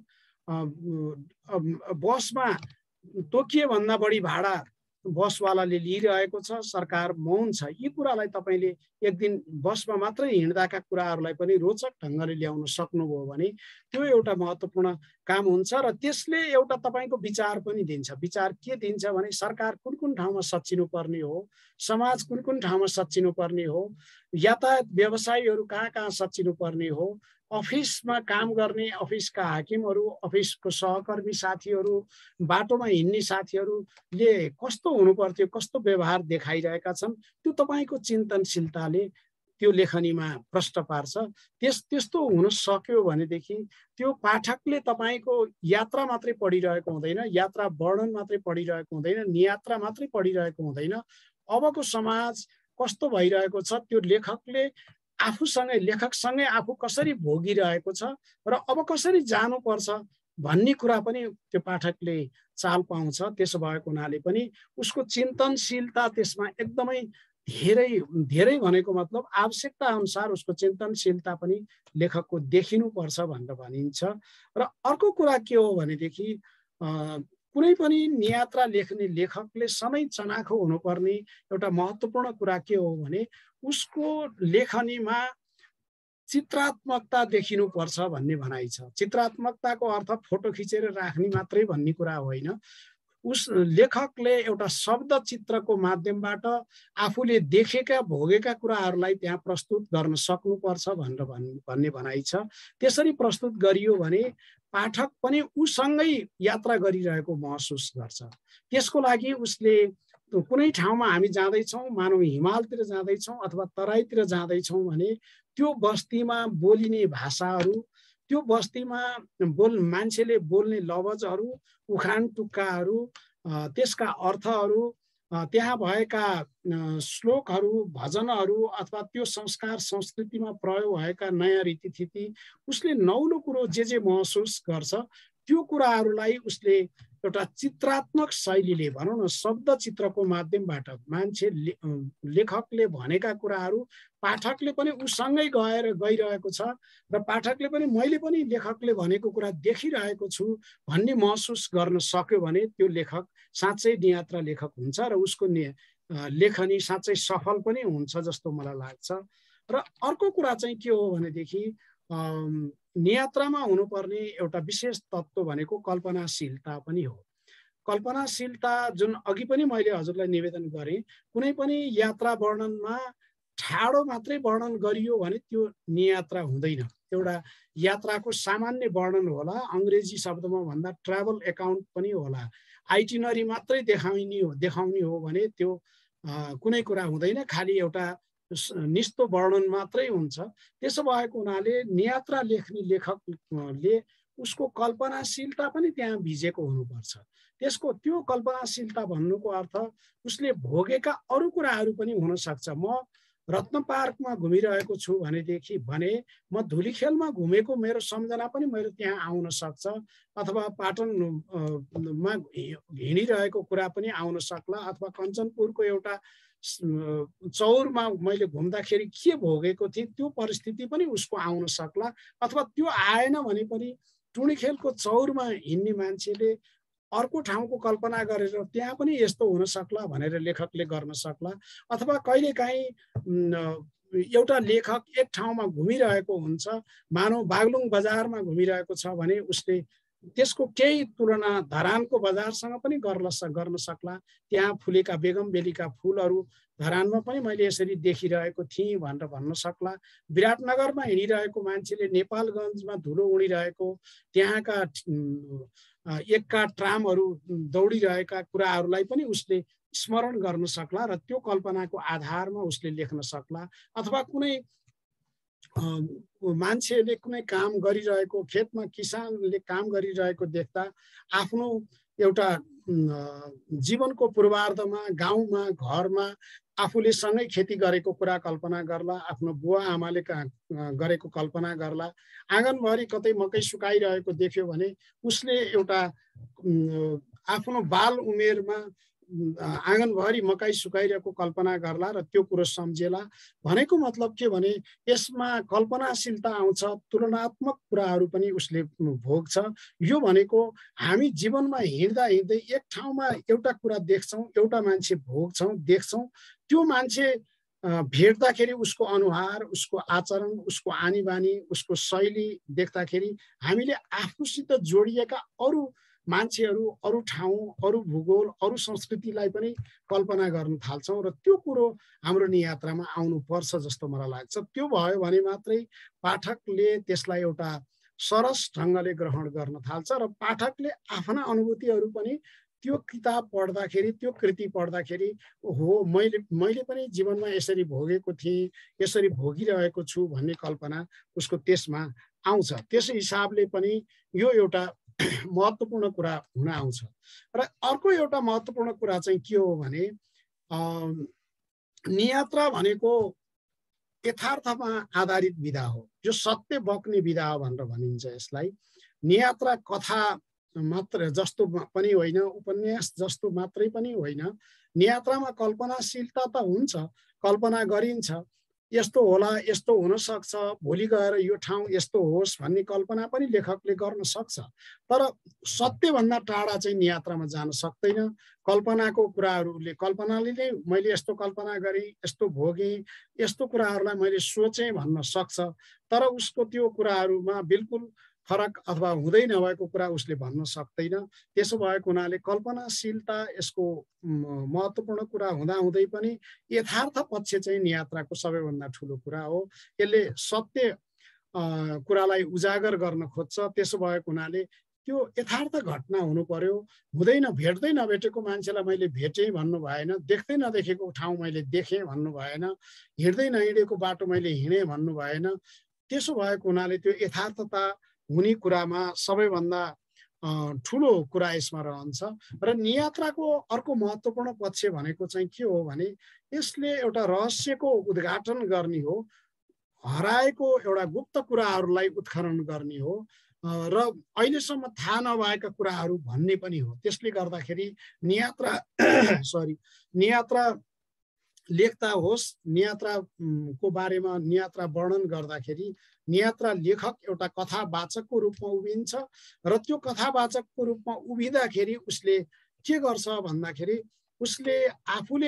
बसमा तोकिए भन्दा बढी भाडा बसवालाले लिइरहेको छ, सरकार मौन छ। यी कुरालाई तपाईले एक दिन बसमा मात्रै हिँड्दाका कुराहरूलाई पनि रोचक ढङ्गले ल्याउन सक्नुभयो भने त्यो एउटा महत्त्वपूर्ण काम हुन्छ र त्यसले एउटा तपाईको विचार पनि दिन्छ। विचार के दिन्छ भने सरकार कुन कुन ठाउँमा सच्चिनु पर्ने हो, समाज कुन कुन ठाउँमा सच्चिनु पर्ने हो, यातायात व्यवसायीहरू कहाँ कहाँ सच्चिनु पर्ने हो, अफिसमा काम गर्ने अफिसका हाकिमहरू, अफिसको सहकर्मी साथीहरू, बाटोमा हिँड्ने साथीहरूले कस्तो हुनु पर्थ्यो, कस्तो व्यवहार देखाइरहेका छन्, त्यो तपाईको चिन्तनशीलताले त्यो लेखनीमा प्रश्न पार्छ। त्यस्तो हुन सक्यो भनेदेखि त्यो पाठकले तपाईको यात्रा मात्रै पढिरहेको हुँदैन, यात्रा वर्णन मात्रै पढिरहेको हुँदैन, नियात्रा मात्रै पढिरहेको हुँदैन। अबको समाज कस्तो भइरहेको छ त्यो लेखकले आफूसँगै लेखकसँगै आफू कसरी भोगिरहेको छ र अब कसरी जानुपर्छ भन्ने कुरा पनि त्यो पाठकले चाल पाउँछ। त्यसो भएको हुनाले पनि उसको चिन्तनशीलता त्यसमा एकदमै धेरै भनेको मतलब आवश्यकता अनुसार उसको चिन्तनशीलता पनि लेखकको देखिनुपर्छ भनेर भनिन्छ। र अर्को कुरा के हो भनेदेखि कुनै पनि नियात्रा लेख्ने लेखकले सधैँ चनाखो हुनुपर्ने एउटा महत्त्वपूर्ण कुरा के हो भने उसको लेखनीमा चित्रात्मकता देखिनुपर्छ भन्ने भनाइ छ। चित्रात्मकताको अर्थ फोटो खिचेर राख्ने मात्रै भन्ने कुरा होइन। उस लेखकले एउटा शब्द चित्रको माध्यमबाट आफूले देखेका भोगेका कुराहरूलाई त्यहाँ प्रस्तुत गर्न सक्नुपर्छ भनेर भन्ने भनाइ छ। त्यसरी प्रस्तुत गरियो भने पाठक पनि उसँगै यात्रा गरिरहेको महसुस गर्छ। त्यसको लागि उसले कुनै ठाउँमा हामी जाँदैछौँ, मानौ हिमालतिर जाँदैछौँ अथवा तराईतिर जाँदैछौँ भने त्यो बस्तीमा बोलिने भाषाहरू, त्यो बस्तीमा मान्छेले बोल्ने लवजहरू, उखान टुक्काहरू, त्यसका अर्थहरू, त्यहाँ भएका श्लोकहरू, भजनहरू अथवा त्यो संस्कार संस्कृतिमा प्रयोग भएका नयाँ रीतिथिति उसले नौलो कुरो जे महसुस गर्छ त्यो कुराहरूलाई उसले एउटा चित्रात्मक शैलीले भनौँ न शब्द चित्रको माध्यमबाट मान्छे लेखकले भनेका कुराहरू पाठकले पनि उसँगै गइरहेको छ र पाठकले पनि मैले पनि लेखकले भनेको कुरा देखिरहेको छु भन्ने महसुस गर्न सक्यो भने त्यो लेखक साँच्चै नियात्रा लेखक हुन्छ र उसको लेखनी साँच्चै सफल पनि हुन्छ जस्तो मलाई लाग्छ। र अर्को कुरा चाहिँ के हो भनेदेखि नियात्रामा हुनुपर्ने एउटा विशेष तत्त्व भनेको कल्पनाशीलता पनि हो। कल्पनाशीलता जुन अघि पनि मैले हजुरलाई निवेदन गरेँ, कुनै पनि यात्रा वर्णनमा ठाडो मात्रै वर्णन गरियो भने त्यो नियात्रा हुँदैन। एउटा यात्राको सामान्य वर्णन होला, अङ्ग्रेजी शब्दमा भन्दा ट्राभल एकाउन्ट पनि होला। आइटिनरी मात्रै देखाउने हो भने त्यो कुनै कुरा हुँदैन, खालि एउटा निस्तो वर्णन मात्रै हुन्छ। त्यसो भएको हुनाले नियात्रा लेख्ने लेखकले उसको कल्पनाशीलता पनि त्यहाँ भिजेको हुनुपर्छ। त्यो कल्पनाशीलता भन्नुको अर्थ उसले भोगेका अरू कुराहरू पनि हुन सक्छ। म रत्न पार्कमा घुमिरहेको छु भने म धुलीखेलमा घुमेको मेरो सम्झना पनि मेरो त्यहाँ आउन सक्छ, अथवा पाटनमा हिँडिरहेको कुरा पनि आउन सक्ला, अथवा कञ्चनपुरको एउटा चौरमा मैले घुम्दाखेरि के भोगेको थिएँ त्यो परिस्थिति पनि उसको आउन सक्ला, अथवा त्यो आएन भने पनि टुँडिखेलको चौरमा हिँड्ने मान्छेले अर्को ठाउँको कल्पना गरेर त्यहाँ पनि यस्तो हुन सक्ला भनेर लेखकले गर्न सक्ला। अथवा कहिलेकाहीँ एउटा लेखक एक ठाउँमा घुमिरहेको हुन्छ, मानव बागलुङ बजारमा घुमिरहेको छ भने उसले त्यसको केही तुलना धरानको बजारसँग पनि गर्न सक्ला। त्यहाँ फुलेका बेगम बेलीका फुलहरू धरानमा पनि मैले यसरी देखिरहेको थिएँ भनेर भन्न सक्ला। विराटनगरमा हिँडिरहेको मान्छेले नेपालगञ्जमा धुलो उडिरहेको, त्यहाँका एकका ट्रामहरू दौडिरहेका कुराहरूलाई पनि उसले स्मरण गर्न सक्ला र त्यो कल्पनाको आधारमा उसले लेख्न सक्ला। अथवा कुनै मान्छेले कुनै काम गरिरहेको, खेतमा किसानले काम गरिरहेको देख्दा आफ्नो एउटा जीवनको पूर्वार्धमा गाउँमा घरमा आफूले सँगै खेती गरेको कुरा कल्पना गर्ला, आफ्नो बुवा आमाले गरेको कल्पना गर्ला। आँगनभरि कतै मकै सुकाइरहेको देख्यो भने उसले एउटा आफ्नो बाल उमेरमा आँगनभरि मकै सुकाइरहेको कल्पना गर्ला र त्यो कुरो सम्झेला। भनेको मतलब के भने यसमा कल्पनाशीलता आउँछ, तुलनात्मक कुराहरू पनि उसले भोग्छ। यो भनेको हामी जीवनमा हिँड्दा हिँड्दै एक ठाउँमा एउटा कुरा देख्छौँ, एउटा मान्छे भोग्छौँ, देख्छौँ, त्यो मान्छे भेट्दाखेरि उसको अनुहार, उसको आचरण, उसको आनी बानी, उसको शैली देख्दाखेरि हामीले आफूसित जोडिएका अरू मान्छेहरू, अरू ठाउँ, अरू भूगोल, अरू संस्कृतिलाई पनि कल्पना गर्न थाल्छौँ र त्यो कुरो हाम्रो नियात्रामा आउनुपर्छ जस्तो मलाई लाग्छ। त्यो भयो भने मात्रै पाठकले त्यसलाई एउटा सरस ढङ्गले ग्रहण गर्न थाल्छ र पाठकले आफ्ना अनुभूतिहरू पनि त्यो किताब पढ्दाखेरि, त्यो कृति पढ्दाखेरि हो मैले पनि जीवनमा यसरी भोगेको थिएँ, यसरी भोगिरहेको छु भन्ने कल्पना उसको त्यसमा आउँछ। त्यस हिसाबले पनि यो एउटा महत्त्वपूर्ण कुरा हुन आउँछ। र अर्को एउटा महत्त्वपूर्ण कुरा चाहिँ के हो भने नियात्रा भनेको यथार्थमा आधारित विधा हो, जो सत्य बक्ने विधा हो भनेर भनिन्छ यसलाई। नियात्रा कथा मात्र जस्तो पनि होइन, उपन्यास जस्तो मात्रै पनि होइन। नियात्रामा कल्पनाशीलता त हुन्छ, कल्पना गरिन्छ, यस्तो होला, यस्तो हुन सक्छ, भोलि गएर यो ठाउँ यस्तो होस् भन्ने कल्पना पनि लेखकले गर्न सक्छ। तर सत्यभन्दा टाढा चाहिँ नियात्रामा जान सक्दैन। कल्पनाको कुराहरूले, कल्पनाले नै मैले यस्तो कल्पना गरेँ, यस्तो भोगेँ, यस्तो कुराहरूलाई मैले सोचेँ भन्न सक्छ, तर उसको त्यो कुराहरूमा बिल्कुल फरक अथवा हुँदै नभएको कुरा उसले भन्न सक्दैन। त्यसो भएको हुनाले कल्पनाशीलता यसको महत्त्वपूर्ण कुरा हुँदाहुँदै पनि यथार्थ पक्ष चाहिँ नियात्राको सबैभन्दा ठुलो कुरा हो। यसले सत्य कुरालाई उजागर गर्न खोज्छ। त्यसो भएको हुनाले त्यो यथार्थ घटना हुनु पर्यो। हुँदैन, भेट्दै नभेटेको मान्छेलाई मैले भेटेँ भन्नु भएन, देख्दै नदेखेको ठाउँ मैले देखेँ भन्नु भएन, हिँड्दै नहिँडेको बाटो मैले हिँडेँ भन्नु भएन। त्यसो भएको हुनाले त्यो यथार्थता हुने कुरामा सबैभन्दा ठुलो कुरा यसमा रहन्छ। र नियात्राको अर्को महत्त्वपूर्ण पक्ष भनेको चाहिँ के हो भने यसले एउटा रहस्यको उद्घाटन गर्ने हो, हराएको एउटा गुप्त कुराहरूलाई उत्खनन गर्ने हो र अहिलेसम्म थाहा नभएका कुराहरू भन्ने पनि हो। त्यसले गर्दाखेरि नियात्रा नियात्रा लेख्दा होस्, नियात्राको बारेमा नियात्रा वर्णन गर्दाखेरि नियात्रा लेखक एउटा कथावाचकको रूपमा उभिन्छ र त्यो कथावाचकको रूपमा उभिँदाखेरि उसले के गर्छ भन्दाखेरि उसले आफूले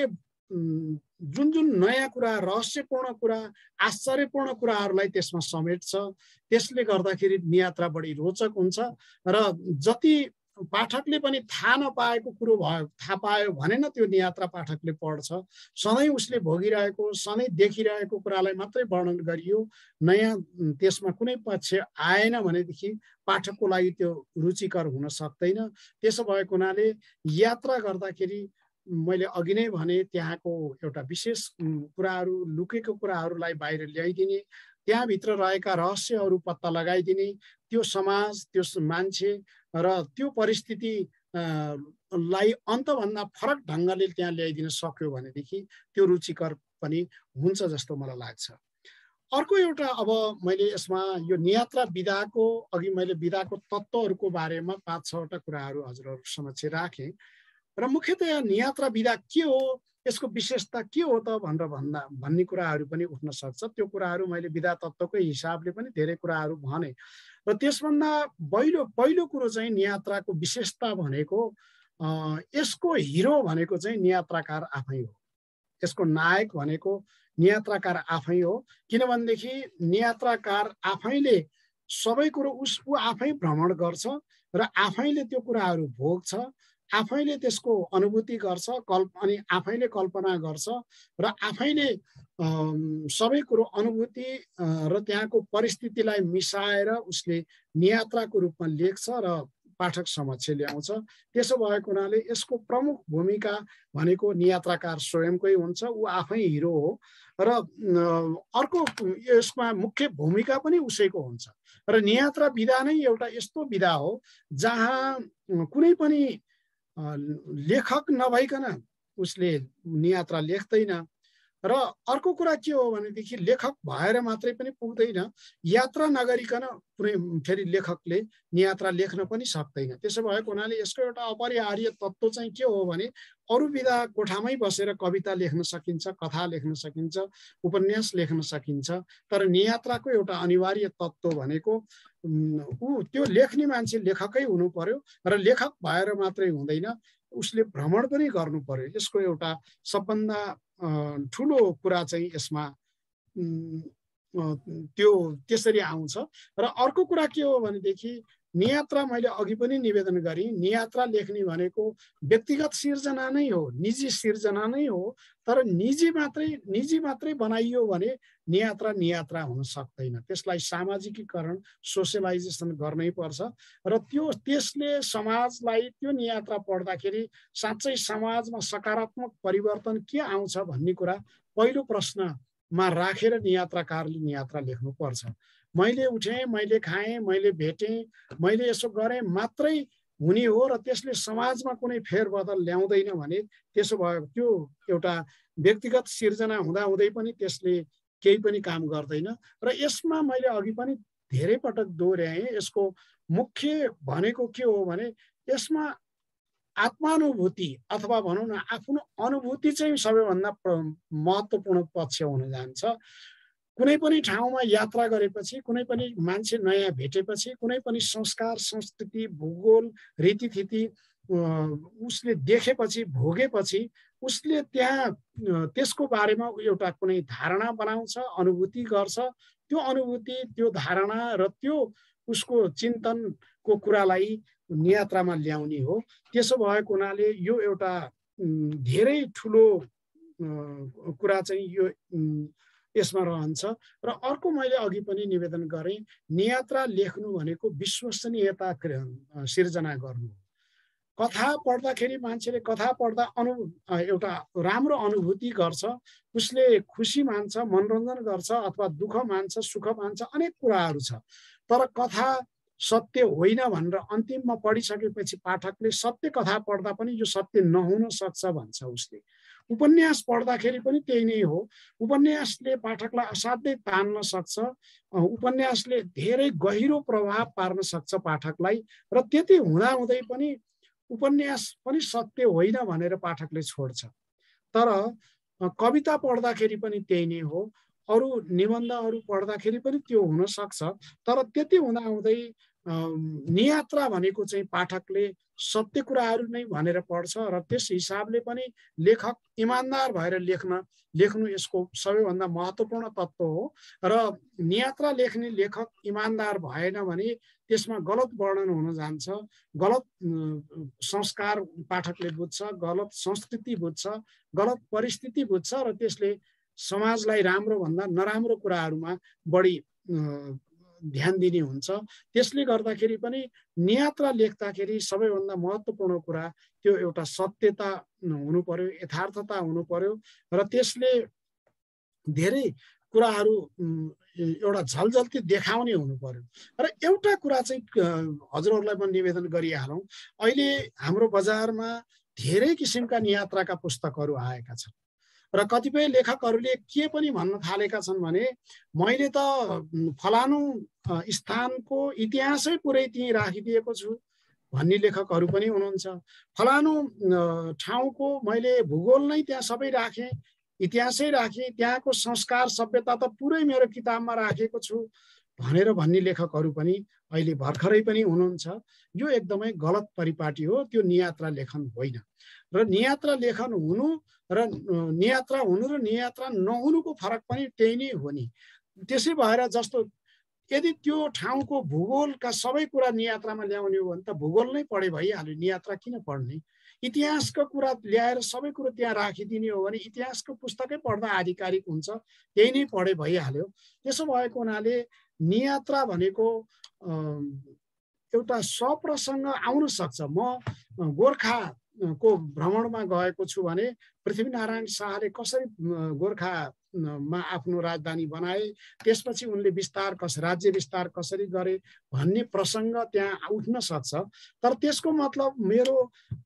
जुन जुन नयाँ कुरा, रहस्यपूर्ण कुरा, आश्चर्यपूर्ण कुराहरूलाई त्यसमा समेट्छ। त्यसले गर्दाखेरि नियात्रा बढी रोचक हुन्छ र जति पाठकले पनि थाहा नपाएको कुरो भयो, थाहा पायो भने न त्यो नियात्रा पाठकले पढ्छ। सधैँ उसले भोगिरहेको, सधैँ देखिरहेको कुरालाई मात्रै वर्णन गरियो, नयाँ त्यसमा कुनै पक्ष आएन भनेदेखि पाठकको लागि त्यो रुचिकर हुन सक्दैन। त्यसो भएको हुनाले यात्रा गर्दाखेरि मैले अघि नै भने त्यहाँको एउटा विशेष कुराहरू, लुकेको कुराहरूलाई बाहिर ल्याइदिने, त्यहाँभित्र रहेका रहस्यहरू पत्ता लगाइदिने, त्यो समाज, त्यो मान्छे र त्यो परिस्थितिलाई अन्तभन्दा फरक ढङ्गले त्यहाँ ल्याइदिन सक्यो भनेदेखि त्यो रुचिकर पनि हुन्छ जस्तो मलाई लाग्छ। अर्को एउटा अब मैले यसमा यो नियात्रा विधाको, अघि मैले विधाको तत्त्वहरूको बारेमा 5-6वटा कुराहरू हजुरहरू समक्ष राखेँ र मुख्यतया नियात्रा विधा के हो यसको विशेषता के हो त भन्ने कुराहरू पनि उठ्न सक्छ। त्यो कुराहरू मैले विधा तत्त्वकै हिसाबले पनि धेरै कुराहरू भने। र त्यसभन्दा पहिलो कुरो चाहिँ नियात्राको विशेषता भनेको यसको हिरो भनेको चाहिँ नियात्राकार आफै हो। यसको नायक भनेको नियात्राकार आफै हो। किनभनेदेखि नियात्राकार आफैले सबै कुरो ऊ आफै भ्रमण गर्छ र आफैले त्यो कुराहरू भोग्छ, आफैले त्यसको अनुभूति गर्छ, अनि आफैले कल्पना गर्छ र आफैले सबै कुरो अनुभूति र त्यहाँको परिस्थितिलाई मिसाएर उसले नियात्राको रूपमा लेख्छ र पाठक समक्ष ल्याउँछ। त्यसो भएको हुनाले यसको प्रमुख भूमिका भनेको नियात्राकार स्वयंकै हुन्छ, ऊ आफै हिरो हो। र अर्को यसमा मुख्य भूमिका पनि उसैको हुन्छ। र नियात्रा विधा नै एउटा यस्तो विधा हो जहाँ कुनै पनि लेखक नभइकन उसले नियात्रा लेख्दैन। र अर्को कुरा के हो भनेदेखि लेखक भएर मात्रै पनि पुग्दैन, यात्रा नगरिकन कुनै फेरि लेखकले नियात्रा लेख्न पनि सक्दैन। त्यसो भएको हुनाले यसको एउटा अपरिहार्य तत्त्व चाहिँ के हो भने अरू विधा कोठामै बसेर कविता लेख्न सकिन्छ, कथा लेख्न सकिन्छ, उपन्यास लेख्न सकिन्छ, तर नियात्राको एउटा अनिवार्य तत्त्व भनेको त्यो लेख्ने मान्छे लेखकै हुनु पर्यो र लेखक भएर मात्रै हुँदैन, उसले भ्रमण पनि गर्नु पर्यो। यसको एउटा सबभन्दा ठुलो कुरा चाहिँ यसमा त्यो त्यसरी आउँछ। र अर्को कुरा के हो भनेदेखि नियात्रा मैले अघि पनि निवेदन गरेँ, नियात्रा लेख्ने भनेको व्यक्तिगत सिर्जना नै हो, निजी सिर्जना नै हो। तर निजी मात्रै बनाइयो भने नियात्रा हुन सक्दैन। त्यसलाई सामाजिकीकरण, सोसियलाइजेसन गर्नै पर्छ र त्यसले समाजलाई त्यो नियात्रा पढ्दाखेरि साँच्चै समाजमा सकारात्मक परिवर्तन के आउँछ भन्ने कुरा पहिलो प्रश्नमा राखेर नियात्राकारले नियात्रा लेख्नुपर्छ। मैले उठेँ, मैले खाएँ, मैले भेटेँ, मैले यसो गरेँ मात्रै हुने हो र त्यसले समाजमा कुनै फेरबदल ल्याउँदैन भने त्यसो भयो त्यो एउटा व्यक्तिगत सिर्जना हुँदाहुँदै पनि त्यसले केही पनि काम गर्दैन। र यसमा मैले अघि पनि धेरै पटक दोहोऱ्याएँ, यसको मुख्य भनेको के हो भने यसमा आत्मानुभूति अथवा भनौँ न आफ्नो अनुभूति चाहिँ सबैभन्दा महत्त्वपूर्ण पक्ष हुन जान्छ। कुनै पनि ठाउँमा यात्रा गरेपछि, कुनै पनि मान्छे नयाँ भेटेपछि, कुनै पनि संस्कार, संस्कृति, भूगोल, रीतिथिति उसले देखेपछि, भोगेपछि उसले त्यहाँ त्यसको बारेमा एउटा कुनै धारणा बनाउँछ, अनुभूति गर्छ। त्यो अनुभूति, त्यो धारणा र त्यो उसको चिन्तनको कुरालाई नियात्रामा ल्याउने हो। त्यसो भएको हुनाले यो एउटा धेरै ठुलो कुरा चाहिँ यो यसमा रहन्छ। र अर्को मैले अघि पनि निवेदन गरेँ, नियात्रा लेख्नु भनेको विश्वसनीयता सिर्जना गर्नु। कथा पढ्दाखेरि मान्छेले कथा पढ्दा एउटा राम्रो अनुभूति गर्छ, उसले खुसी मान्छ, मनोरञ्जन गर्छ, अथवा दुःख मान्छ, सुख मान्छ, अनेक कुराहरू छ। तर कथा सत्य होइन भनेर अन्तिममा पढिसकेपछि पाठकले सत्य कथा पढ्दा पनि यो सत्य नहुन सक्छ भन्छ उसले। उपन्यास पढ्दाखेरि पनि त्यही नै हो। उपन्यासले पाठकलाई असाध्यै तान्न सक्छ, उपन्यासले धेरै गहिरो प्रभाव पार्न सक्छ पाठकलाई। र त्यति हुँदाहुँदै पनि उपन्यास पनि सत्य होइन भनेर पाठकले छोड्छ। तर कविता पढ्दाखेरि पनि त्यही नै हो, अरू निबन्धहरू पढ्दाखेरि पनि त्यो हुन सक्छ। तर त्यति हुँदाहुँदै नियात्रा भनेको चाहिँ पाठकले सत्य कुराहरू नै भनेर पढ्छ र त्यस हिसाबले पनि लेखक इमान्दार भएर लेख्नु यसको सबैभन्दा महत्त्वपूर्ण तत्त्व हो। र नियात्रा लेख्ने लेखक इमान्दार भएन भने त्यसमा गलत वर्णन हुन जान्छ, गलत संस्कार पाठकले बुझ्छ, गलत संस्कृति बुझ्छ, गलत परिस्थिति बुझ्छ र त्यसले समाजलाई राम्रो भन्दा नराम्रो कुराहरूमा बढी ध्यान दिने हुन्छ। त्यसले गर्दाखेरि पनि नियात्रा लेख्दाखेरि सबैभन्दा महत्त्वपूर्ण कुरा त्यो एउटा सत्यता हुनु पर्यो, यथार्थता हुनु पर्यो र त्यसले धेरै कुराहरू एउटा झलझल्ती देखाउने हुनु पर्यो। र एउटा कुरा चाहिँ हजुरहरूलाई पनि निवेदन गरिहालौँ, अहिले हाम्रो बजारमा धेरै किसिमका नियात्राका पुस्तकहरू आएका छन् र कतिपय लेखकहरूले के पनि भन्न थालेका छन् भने मैले त फलानु स्थानको इतिहासै पुरै त्यहीँ राखिदिएको छु भन्ने लेखकहरू पनि हुनुहुन्छ। फलानु ठाउँको मैले भूगोल नै त्यहाँ सबै राखेँ, इतिहासै राखेँ, त्यहाँको संस्कार सभ्यता त पुरै मेरो किताबमा राखेको छु भनेर भन्ने लेखकहरू पनि अहिले भर्खरै पनि हुनुहुन्छ। यो एकदमै गलत परिपाटी हो, त्यो नियात्रा लेखन होइन। र नियात्रा लेखन हुनु र नियात्रा हुनु र नियात्रा नहुनुको फरक पनि त्यही नै हो नि। त्यसै भएर जस्तो यदि त्यो ठाउँको भूगोलका सबै कुरा नियात्रामा ल्याउने हो भने त भूगोल नै पढे भइहाल्यो, नियात्रा किन पढ्ने? इतिहासको कुरा ल्याएर सबै कुरो त्यहाँ राखिदिने हो भने इतिहासको पुस्तकै पढ्दा आधिकारिक हुन्छ, त्यही नै पढे भइहाल्यो। त्यसो भएको हुनाले नियात्रा भनेको एउटा सप्रसङ्ग आउन सक्छ। म गोर्खाको भ्रमणमा गएको छु भने पृथ्वीनारायण शाहले कसरी गोर्खामा आफ्नो राजधानी बनाए, त्यसपछि उनले राज्य विस्तार कसरी गरे भन्ने प्रसङ्ग त्यहाँ उठ्न सक्छ। तर त्यसको मतलब मेरो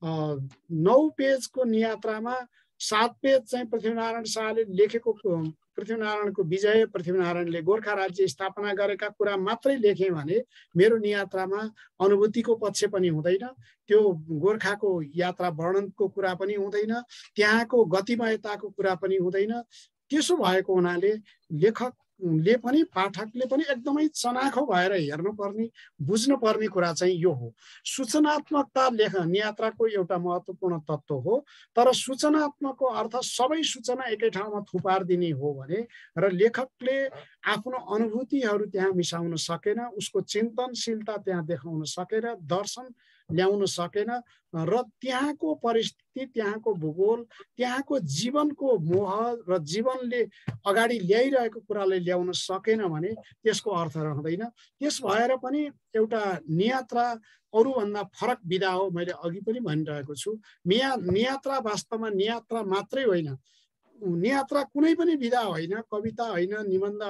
9 पेजको नियात्रामा 7 पेज चाहिँ पृथ्वीनारायण शाहले लेखेको, पृथ्वीनारायणको विजय, पृथ्वीनारायणले गोर्खा राज्य स्थापना गरेका कुरा मात्रै लेखेँ भने मेरो नियात्रामा अनुभूतिको पक्ष पनि हुँदैन, त्यो गोर्खाको यात्रा वर्णनको कुरा पनि हुँदैन, त्यहाँको गतिमयताको कुरा पनि हुँदैन। त्यसो भएको हुनाले लेखकले पनि पाठकले पनि एकदमै चनाखो भएर हेर्नुपर्ने, बुझ्नुपर्ने कुरा चाहिँ यो हो। सूचनात्मकता नियात्राको एउटा महत्त्वपूर्ण तत्त्व हो, तर सूचनात्मकको अर्थ सबै सूचना एकै ठाउँमा थुपारिदिने हो भने र लेखकले आफ्नो अनुभूतिहरू त्यहाँ मिसाउन सकेन, उसको चिन्तनशीलता त्यहाँ देखाउन सकेन, दर्शन ल्याउन सकेन र त्यहाँको परिस्थिति, त्यहाँको भूगोल, त्यहाँको जीवनको मोह र जीवनले अगाडि ल्याइरहेको कुरालाई ल्याउन सकेन भने त्यसको अर्थ रहँदैन। त्यस भएर पनि एउटा नियात्रा अरूभन्दा फरक विधा हो। मैले अघि पनि भनिरहेको छु, नियात्रा वास्तवमा नियात्रा मात्रै होइन, नियात्रा कुनै पनि विधा होइन, कविता होइन, निबन्ध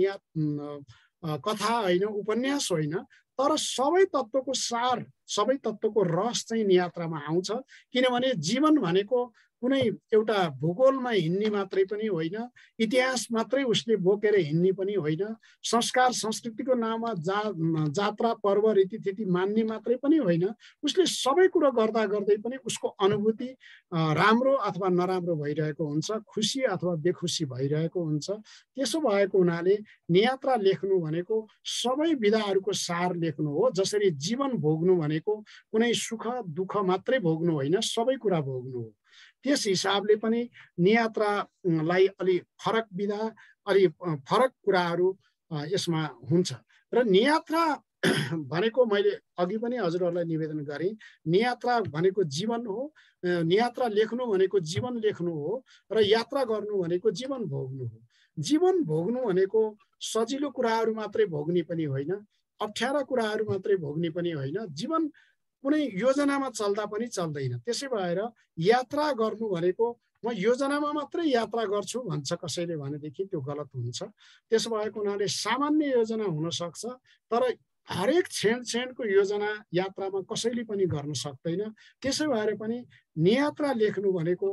होइन, कथा होइन, उपन्यास होइन, तर सबै तत्त्वको सार, सबै तत्त्वको रस चाहिँ नियात्रामा आउँछ। किनभने जीवन भनेको कुनै एउटा भूगोलमा हिँड्ने मात्रै पनि होइन, इतिहास मात्रै उसले बोकेर हिँड्ने पनि होइन, संस्कार संस्कृतिको नाममा जात्रा पर्व रीतिथिति मान्ने मात्रै पनि होइन, उसले सबै कुरो गर्दा गर्दै पनि उसको अनुभूति राम्रो अथवा नराम्रो भइरहेको हुन्छ, खुसी अथवा बेखुसी भइरहेको हुन्छ। त्यसो भएको हुनाले नियात्रा लेख्नु भनेको सबै विधाहरूको सार लेख्नु हो। जसरी जीवन भोग्नु भनेको कुनै सुख दुःख मात्रै भोग्नु होइन, सबै कुरा भोग्नु हो। त्यस हिसाबले पनि नियात्रालाई अलि फरक विधा, अलि फरक कुराहरू यसमा हुन्छ। र नियात्रा भनेको मैले अघि पनि हजुरहरूलाई निवेदन गरेँ, नियात्रा भनेको जीवन हो, नियात्रा लेख्नु भनेको जीवन लेख्नु हो, र यात्रा गर्नु भनेको जीवन भोग्नु हो। जीवन भोग्नु भनेको सजिलो कुराहरू मात्रै भोग्ने पनि होइन, अप्ठ्यारा कुराहरू मात्रै भोग्ने पनि होइन, जीवन कुनै योजनामा चल्दा पनि चल्दैन। त्यसै भएर यात्रा गर्नु भनेको म योजनामा मात्रै यात्रा गर्छु भन्छ कसैले भनेदेखि त्यो गलत हुन्छ। त्यसो भएको हुनाले सामान्य योजना हुनसक्छ, तर हरेक क्षणको योजना यात्रामा कसैले पनि गर्न सक्दैन। त्यसै भएर पनि नियात्रा लेख्नु भनेको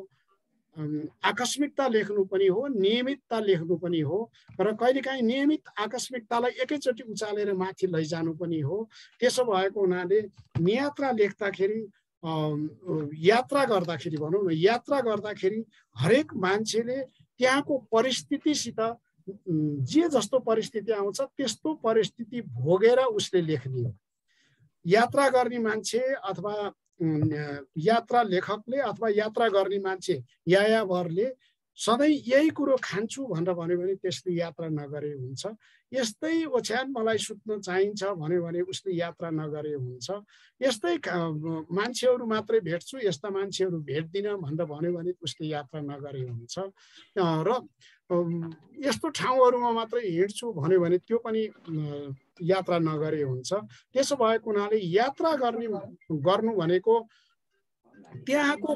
आकस्मिकता लेख्नु पनि हो, नियमितता लेख्नु पनि हो, र कहिलेकाहीँ नियमित आकस्मिकतालाई एकैचोटि उचालेर माथि लैजानु पनि हो। त्यसो भएको हुनाले नियात्रा लेख्दाखेरि, यात्रा गर्दाखेरि भनौँ न, यात्रा गर्दाखेरि हरेक मान्छेले त्यहाँको परिस्थितिसित जे जस्तो परिस्थिति आउँछ त्यस्तो परिस्थिति भोगेर उसले लेख्ने हो। यात्रा गर्ने मान्छे अथवा यात्रा लेखकले अथवा यात्रा गर्ने मान्छे यायावरले सधैँ यही कुरो खान्छु भनेर भन्यो भने त्यसले यात्रा नगरे हुन्छ। यस्तै ओछ्यान मलाई सुत्न चाहिन्छ भन्यो भने उसले यात्रा नगरे हुन्छ। यस्तै मान्छेहरू मात्रै भेट्छु, यस्ता मान्छेहरू भेट्दिनँ भनेर भन्यो भने उसले यात्रा नगरे हुन्छ। र यस्तो ठाउँहरूमा मात्रै हिँड्छु भन्यो भने त्यो पनि यात्रा नगरे हुन्छ। त्यसो भएको हुनाले यात्रा गर्नु भनेको त्यहाँको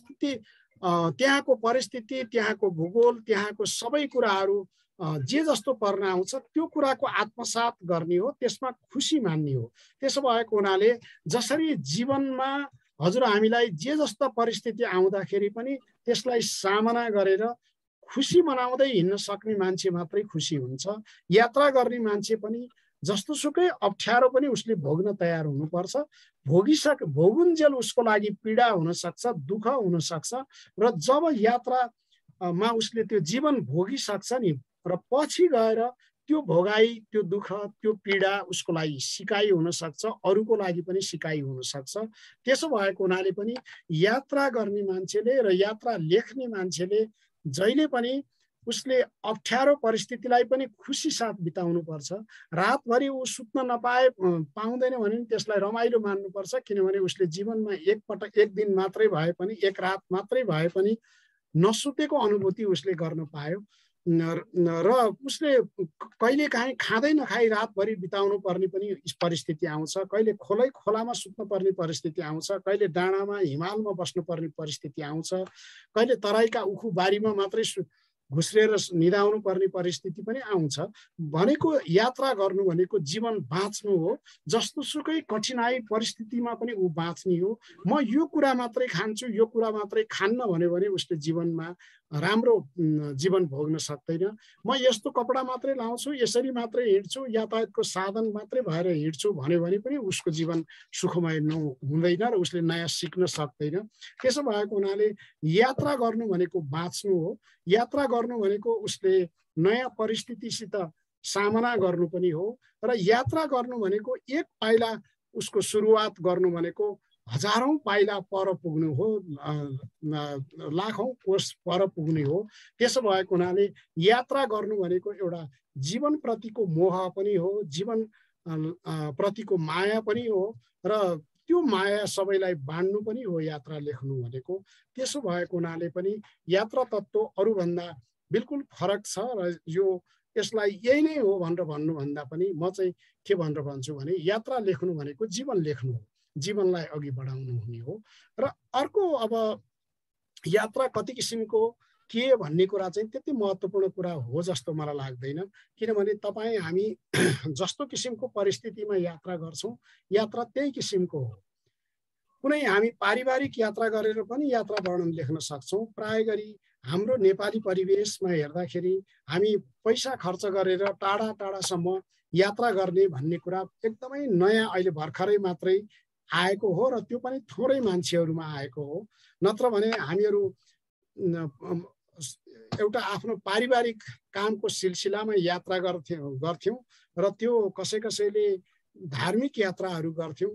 परिस्थिति, त्यहाँको भूगोल, त्यहाँको सबै कुराहरू जे जस्तो पर्न आउँछ त्यो कुराको आत्मसात गर्ने हो, त्यसमा खुसी मान्ने हो। त्यसो भएको हुनाले जसरी जीवनमा हजुर हामीलाई जे जस्ता परिस्थिति आउँदाखेरि पनि त्यसलाई सामना गरेर खुसी मनाउँदै हिँड्न सक्ने मान्छे मात्रै खुसी हुन्छ। यात्रा गर्ने मान्छे पनि जस्तोसुकै अप्ठ्यारो पनि उसले भोग्न तयार हुनुपर्छ। भोगुन्जेल उसको लागि पीडा हुन सक्छ, दुःख हुन सक्छ र जब यात्रामा उसले त्यो जीवन भोगिसक्छ नि र पछि गएर त्यो भोगाई, त्यो दुःख, त्यो पीडा उसको लागि सिकाइ हुन सक्छ, अरूको लागि पनि सिकाइ हुन सक्छ। त्यसो भएको हुनाले पनि यात्रा गर्ने मान्छेले र यात्रा लेख्ने मान्छेले जहिले पनि उसले अप्ठ्यारो परिस्थितिलाई पनि खुसी साथ बिताउनु पर्छ। रातभरि ऊ सुत्न पाउँदैन भने त्यसलाई रमाइलो मान्नुपर्छ, किनभने उसले जीवनमा एक दिन मात्रै भए पनि, एक रात मात्रै भए पनि नसुतेको अनुभूति उसले गर्न पायो र उसले कहिले काहीँ खाँदै नखाई रातभरि बिताउनु पर्ने पनि परिस्थिति आउँछ, कहिले खोलामा सुत्नु पर्ने परिस्थिति आउँछ, कहिले डाँडामा हिमालमा बस्नुपर्ने परिस्थिति आउँछ, कहिले तराईका उखु बारीमा मात्रै घुस्रेर निदाउनु पर्ने परिस्थिति पनि आउँछ। भनेको यात्रा गर्नु भनेको जीवन बाँच्नु हो। जस्तोसुकै कठिनाई परिस्थितिमा पनि ऊ बाँच्ने हो। म यो कुरा मात्रै खान्छु, यो कुरा मात्रै खान्न भन्यो भने उसले जीवनमा राम्रो जीवन भोग्न सक्दैन। म यस्तो कपडा मात्रै लाउँछु, यसरी मात्रै हिँड्छु, यातायातको साधन मात्रै भएर हिँड्छु भन्यो भने पनि उसको जीवन सुखमय हुँदैन र उसले नयाँ सिक्न सक्दैन। त्यसो भएको हुनाले यात्रा गर्नु भनेको बाँच्नु हो। यात्रा गर्नु भनेको उसले नयाँ परिस्थितिसित सामना गर्नु पनि हो र यात्रा गर्नु भनेको एक पाइला उसको सुरुवात गर्नु भनेको हजारौं पाइला पर पुग्नु हो, लाखौं कोस पर पुग्ने हो। त्यसो भएको हुनाले यात्रा गर्नु भनेको एउटा जीवन प्रतिको मोह पनि हो, जीवन प्रतिको माया पनि हो र त्यो माया सबैलाई बाँड्नु पनि हो यात्रा लेख्नु भनेको। त्यसो भएको हुनाले पनि यात्रा तत्त्व अरूभन्दा बिल्कुल फरक छ र यसलाई यही नै हो भनेर भन्नुभन्दा पनि म चाहिँ के भनेर भन्छु भने यात्रा लेख्नु भनेको जीवन लेख्नु हो, जीवनलाई अघि बढाउनु हुने हो। र अर्को अब यात्रा कति किसिमको के भन्ने कुरा चाहिँ त्यति महत्त्वपूर्ण कुरा हो जस्तो मलाई लाग्दैन, किनभने तपाईँ हामी जस्तो किसिमको परिस्थितिमा यात्रा गर्छौँ यात्रा त्यही किसिमको हो। कुनै हामी पारिवारिक यात्रा गरेर पनि यात्रा वर्णन लेख्न सक्छौँ। प्राय गरी हाम्रो नेपाली परिवेशमा हेर्दाखेरि हामी पैसा खर्च गरेर टाढा टाढासम्म यात्रा गर्ने भन्ने कुरा एकदमै नयाँ अहिले भर्खरै मात्रै आएको हो र त्यो पनि थोरै मान्छेहरूमा आएको हो। नत्र भने हामीहरू एउटा आफ्नो पारिवारिक कामको सिलसिलामा यात्रा गर्थ्यौँ र त्यो कसैले धार्मिक यात्राहरू गर्थ्यौँ,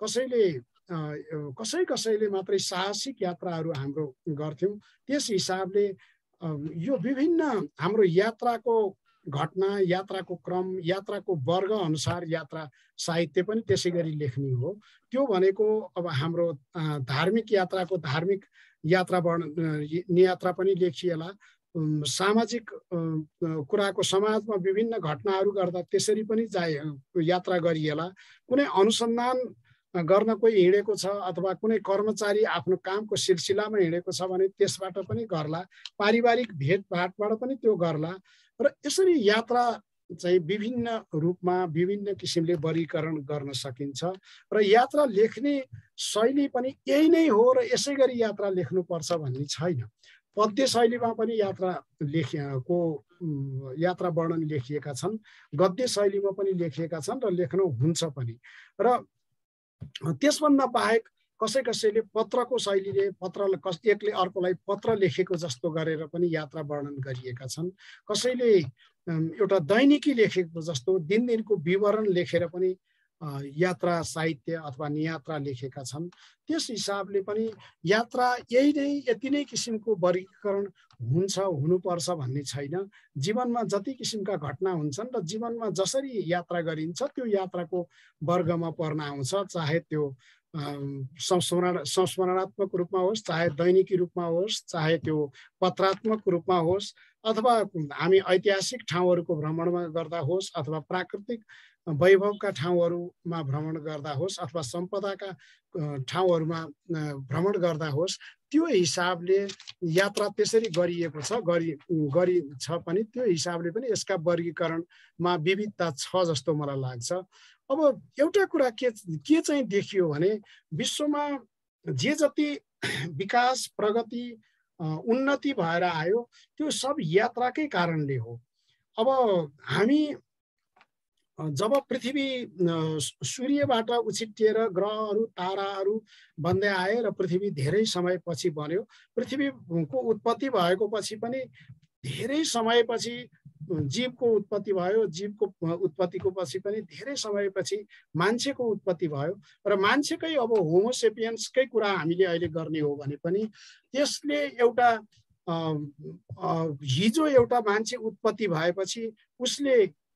कसैले मात्रै साहसिक यात्राहरू हाम्रो गर्थ्यौँ। त्यस हिसाबले यो विभिन्न हाम्रो यात्राको घटना, यात्राको क्रम, यात्राको वर्ग अनुसार यात्रा साहित्य पनि त्यसै गरी लेख्ने हो। त्यो भनेको अब हाम्रो धार्मिक यात्राको धार्मिक यात्रा पनि लेखिएला, सामाजिक कुराको समाजमा विभिन्न घटनाहरू गर्दा त्यसरी पनि यात्रा गरिएला, कुनै अनुसन्धान गर्न कोही हिँडेको छ अथवा कुनै कर्मचारी आफ्नो कामको सिलसिलामा हिँडेको छ भने त्यसबाट पनि गर्ला, पारिवारिक भेटघाटबाट पनि त्यो गर्ला र यसरी यात्रा चाहिँ विभिन्न रूपमा विभिन्न किसिमले वर्गीकरण गर्न सकिन्छ र यात्रा लेख्ने शैली पनि यही नै हो र यसै गरी यात्रा लेख्नुपर्छ भन्ने छैन। पद्य शैलीमा पनि यात्रा वर्णन लेखिएका छन्, गद्य शैलीमा पनि लेखिएका छन् र लेख्न हुन्छ पनि। र त्यसभन्दा बाहेक कसैले पत्रको शैलीले एकले अर्कोलाई पत्र लेखेको जस्तो गरेर पनि यात्रा वर्णन गरिएका छन्। कसैले एउटा दैनिकी लेखेको जस्तो दिनको विवरण लेखेर पनि यात्रा साहित्य अथवा नियात्रा लेखेका छन्। त्यस हिसाबले पनि यात्रा यति नै किसिमको वर्गीकरण हुनुपर्छ भन्ने छैन। जीवनमा जति किसिमका घटना हुन्छन् र जीवनमा जसरी यात्रा गरिन्छ त्यो यात्राको वर्गमा पर्न आउँछ, चाहे त्यो संस्मरणात्मक रूपमा होस्, चाहे दैनिकी रूपमा होस्, चाहे त्यो पत्रात्मक रूपमा होस्, अथवा हामी ऐतिहासिक ठाउँहरूको भ्रमणमा गर्दा होस्, अथवा प्राकृतिक वैभवका ठाउँहरूमा भ्रमण गर्दा होस्, अथवा सम्पदाका ठाउँहरूमा भ्रमण गर्दा होस्, त्यो हिसाबले यात्रा त्यसरी गरिएको छ पनि। त्यो हिसाबले पनि यसका वर्गीकरणमा विविधता छ जस्तो मलाई लाग्छ। अब एउटा कुरा के चाहिँ देखियो भने विश्वमा जे जति विकास प्रगति उन्नति भएर आयो त्यो सब यात्राकै कारणले हो। अब हामी जब पृथ्वी सूर्यबाट उछिटिएर ग्रहहरू ताराहरू बन्दै आए र पृथ्वी धेरै समयपछि बन्यो। पृथ्वीको उत्पत्ति भएको पछि पनि धेरै समयपछि जीवको उत्पत्ति भयो। जीवको उत्पत्तिको पछि पनि धेरै समयपछि मान्छेको उत्पत्ति भयो र मान्छेकै अब होमोसेपियन्सकै कुरा हामीले अहिले गर्ने हो भने पनि त्यसले एउटा हिजो एउटा मान्छे उत्पत्ति भएपछि उसले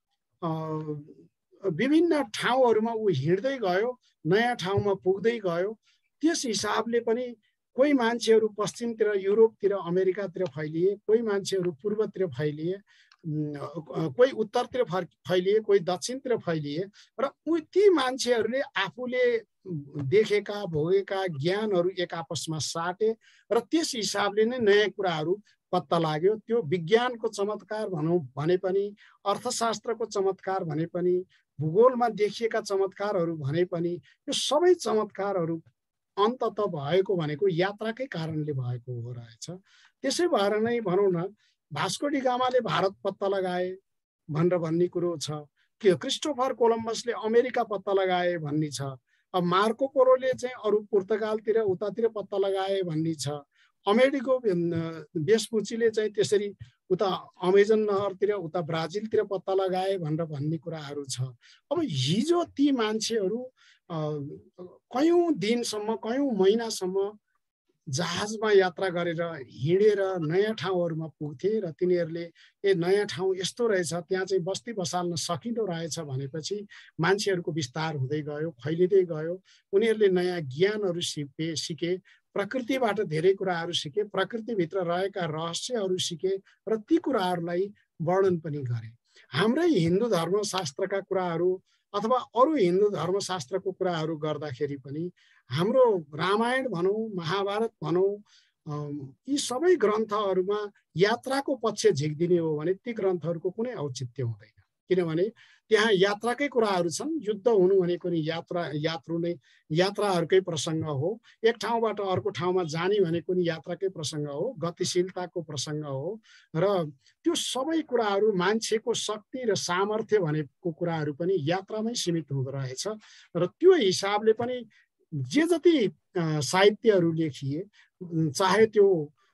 विभिन्न ठाउँहरूमा ऊ हिँड्दै गयो, नयाँ ठाउँमा पुग्दै गयो। त्यस हिसाबले पनि कोही मान्छेहरू पश्चिमतिर, युरोपतिर, अमेरिकातिर फैलिए, कोही मान्छेहरू पूर्वतिर फैलिए, कोही उत्तरतिर फैलिए, कोही दक्षिणतिर फैलिए र ती मान्छेहरूले आफूले देखेका भोगेका ज्ञानहरू एक आपसमा साटे र त्यस हिसाबले नै नयाँ कुराहरू पत्ता लाग्यो। त्यो विज्ञानको चमत्कार भनौँ भने पनि, अर्थशास्त्रको चमत्कार भने पनि, भूगोलमा देखिएका चमत्कारहरू भने पनि, यो सबै चमत्कारहरू अन्तत भएको भनेको यात्राकै कारणले भएको हो रहेछ। त्यसै भएर नै भनौँ न, भास्को डी गामाले भारत पत्ता लगाए भनेर भन्ने कुरो छ, कि क्रिस्टोफर कोलम्बसले अमेरिका पत्ता लगाए भन्ने छ। अब मार्को पोलोले चाहिँ अरू पुर्तगालतिर उतातिर पत्ता लगाए भन्ने छ। अमेरिको वेस्पुचीले चाहिँ त्यसरी उता अमेजन नहरतिर, उता ब्राजिलतिर पत्ता लगाए भनेर भन्ने कुराहरू छ। अब हिजो ती मान्छेहरू कयौं दिनसम्म, कयौं महिनासम्म जहाजमा यात्रा गरेर हिँडेर नयाँ ठाउँहरूमा पुग्थे र तिनीहरूले नयाँ ठाउँ यस्तो रहेछ, त्यहाँ चाहिँ बस्ती बसाल्न सकिँदो रहेछ भनेपछि मान्छेहरूको विस्तार हुँदै गयो, फैलिँदै गयो। उनीहरूले नयाँ ज्ञानहरू सिके, प्रकृतिबाट धेरै कुराहरू सिके, प्रकृतिभित्र रहेका रहस्यहरू सिके र ती कुराहरूलाई वर्णन पनि गरे। हाम्रै हिन्दू धर्मशास्त्रका कुराहरू अथवा अरू हिन्दू धर्मशास्त्रको कुराहरू गर्दाखेरि पनि हाम्रो रामायण भनौँ, महाभारत भनौँ, यी सबै ग्रन्थहरूमा यात्राको पक्ष झिक्दिने हो भने ती ग्रन्थहरूको कुनै औचित्य हुँदैन। किनभने त्यहाँ यात्राकै कुराहरू छन्। युद्ध हुनु भनेको नि यात्राहरूकै प्रसङ्ग हो। एक ठाउँबाट अर्को ठाउँमा जाने भनेको नि यात्राकै प्रसङ्ग हो, गतिशीलताको प्रसङ्ग हो र त्यो सबै कुराहरू, मान्छेको शक्ति र सामर्थ्य भनेको कुराहरू पनि यात्रामै सीमित हुँदो रहेछ। र त्यो हिसाबले पनि जे जति साहित्यहरू लेखिए, चाहे त्यो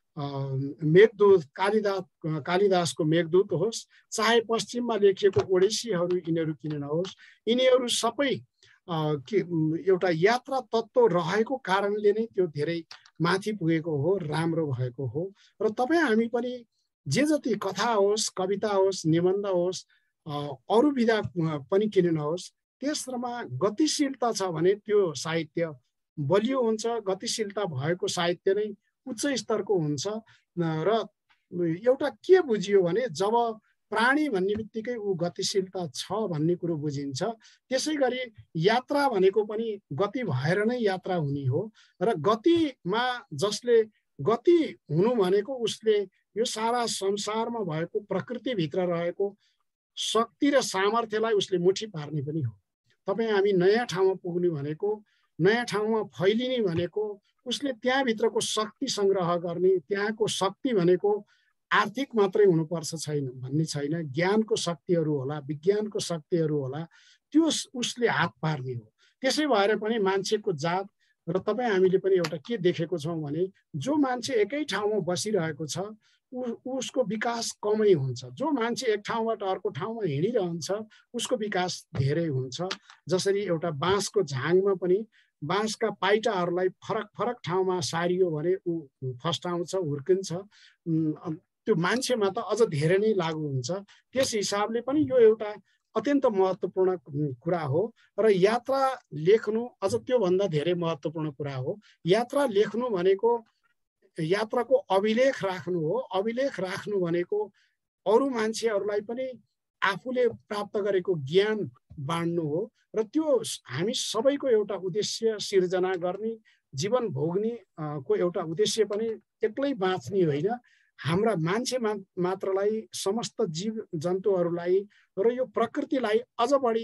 मेघदूत, कालिदासको मेघदूत होस्, चाहे पश्चिममा लेखिएको ओडेसीहरू यिनीहरू किन नहोस्, यिनीहरू सबै एउटा यात्रा तत्त्व रहेको कारणले नै त्यो धेरै माथि पुगेको हो, राम्रो भएको हो। र तपाईँ हामी पनि जे जति कथा होस्, कविता होस्, निबन्ध होस्, अरू विधा पनि किन नहोस्, त्यसमा गतिशीलता छ भने त्यो साहित्य बलियो हुन्छ। गतिशीलता भएको साहित्य नै उच्च स्तरको हुन्छ। र एउटा के बुझियो भने जब प्राणी भन्ने बित्तिकै ऊ गतिशीलता छ भन्ने कुरो बुझिन्छ। त्यसै गरी यात्रा भनेको पनि गति भएर नै यात्रा हुने हो र गतिमा जसले गति हुनु भनेको उसले यो सारा संसारमा भएको प्रकृतिभित्र रहेको शक्ति र सामर्थ्यलाई उसले मुठी पार्ने पनि हो। तपाईँ हामी नयाँ ठाउँमा पुग्ने भनेको, नयाँ ठाउँमा फैलिने भनेको उसले त्यहाँभित्रको शक्ति सङ्ग्रह गर्ने। त्यहाँको शक्ति भनेको आर्थिक मात्रै हुनुपर्छ छैन भन्ने छैन, ज्ञानको शक्तिहरू होला, विज्ञानको शक्तिहरू होला, त्यो उसले हात पार्ने हो। त्यसै भएर पनि मान्छेको जात र तपाईँ हामीले पनि एउटा के देखेको छौँ भने जो मान्छे एकै ठाउँमा बसिरहेको छ उसको विकास कमै हुन्छ। जो मान्छे एक ठाउँबाट अर्को ठाउँमा हिँडिरहन्छ उसको विकास धेरै हुन्छ। जसरी एउटा बाँसको झाङमा पनि बाँसका पाइटाहरूलाई फरक फरक ठाउँमा सारियो भने ऊ फस्टाउँछ, हुर्किन्छ। त्यो मान्छेमा त अझ धेरै नै लागु हुन्छ। त्यस हिसाबले पनि यो एउटा अत्यन्त महत्त्वपूर्ण कुरा हो र यात्रा लेख्नु अझ त्योभन्दा धेरै महत्त्वपूर्ण कुरा हो। यात्रा लेख्नु भनेको यात्राको अभिलेख राख्नु हो। अभिलेख राख्नु भनेको अरू मान्छेहरूलाई पनि आफूले प्राप्त गरेको ज्ञान बाँड्नु हो र त्यो हामी सबैको एउटा उद्देश्य सिर्जना गर्ने, जीवन भोग्ने को एउटा उद्देश्य पनि एक्लै बाँच्ने होइन, हाम्रा मान्छे मात्रलाई, समस्त जीव जन्तुहरूलाई र यो प्रकृतिलाई अझ बढी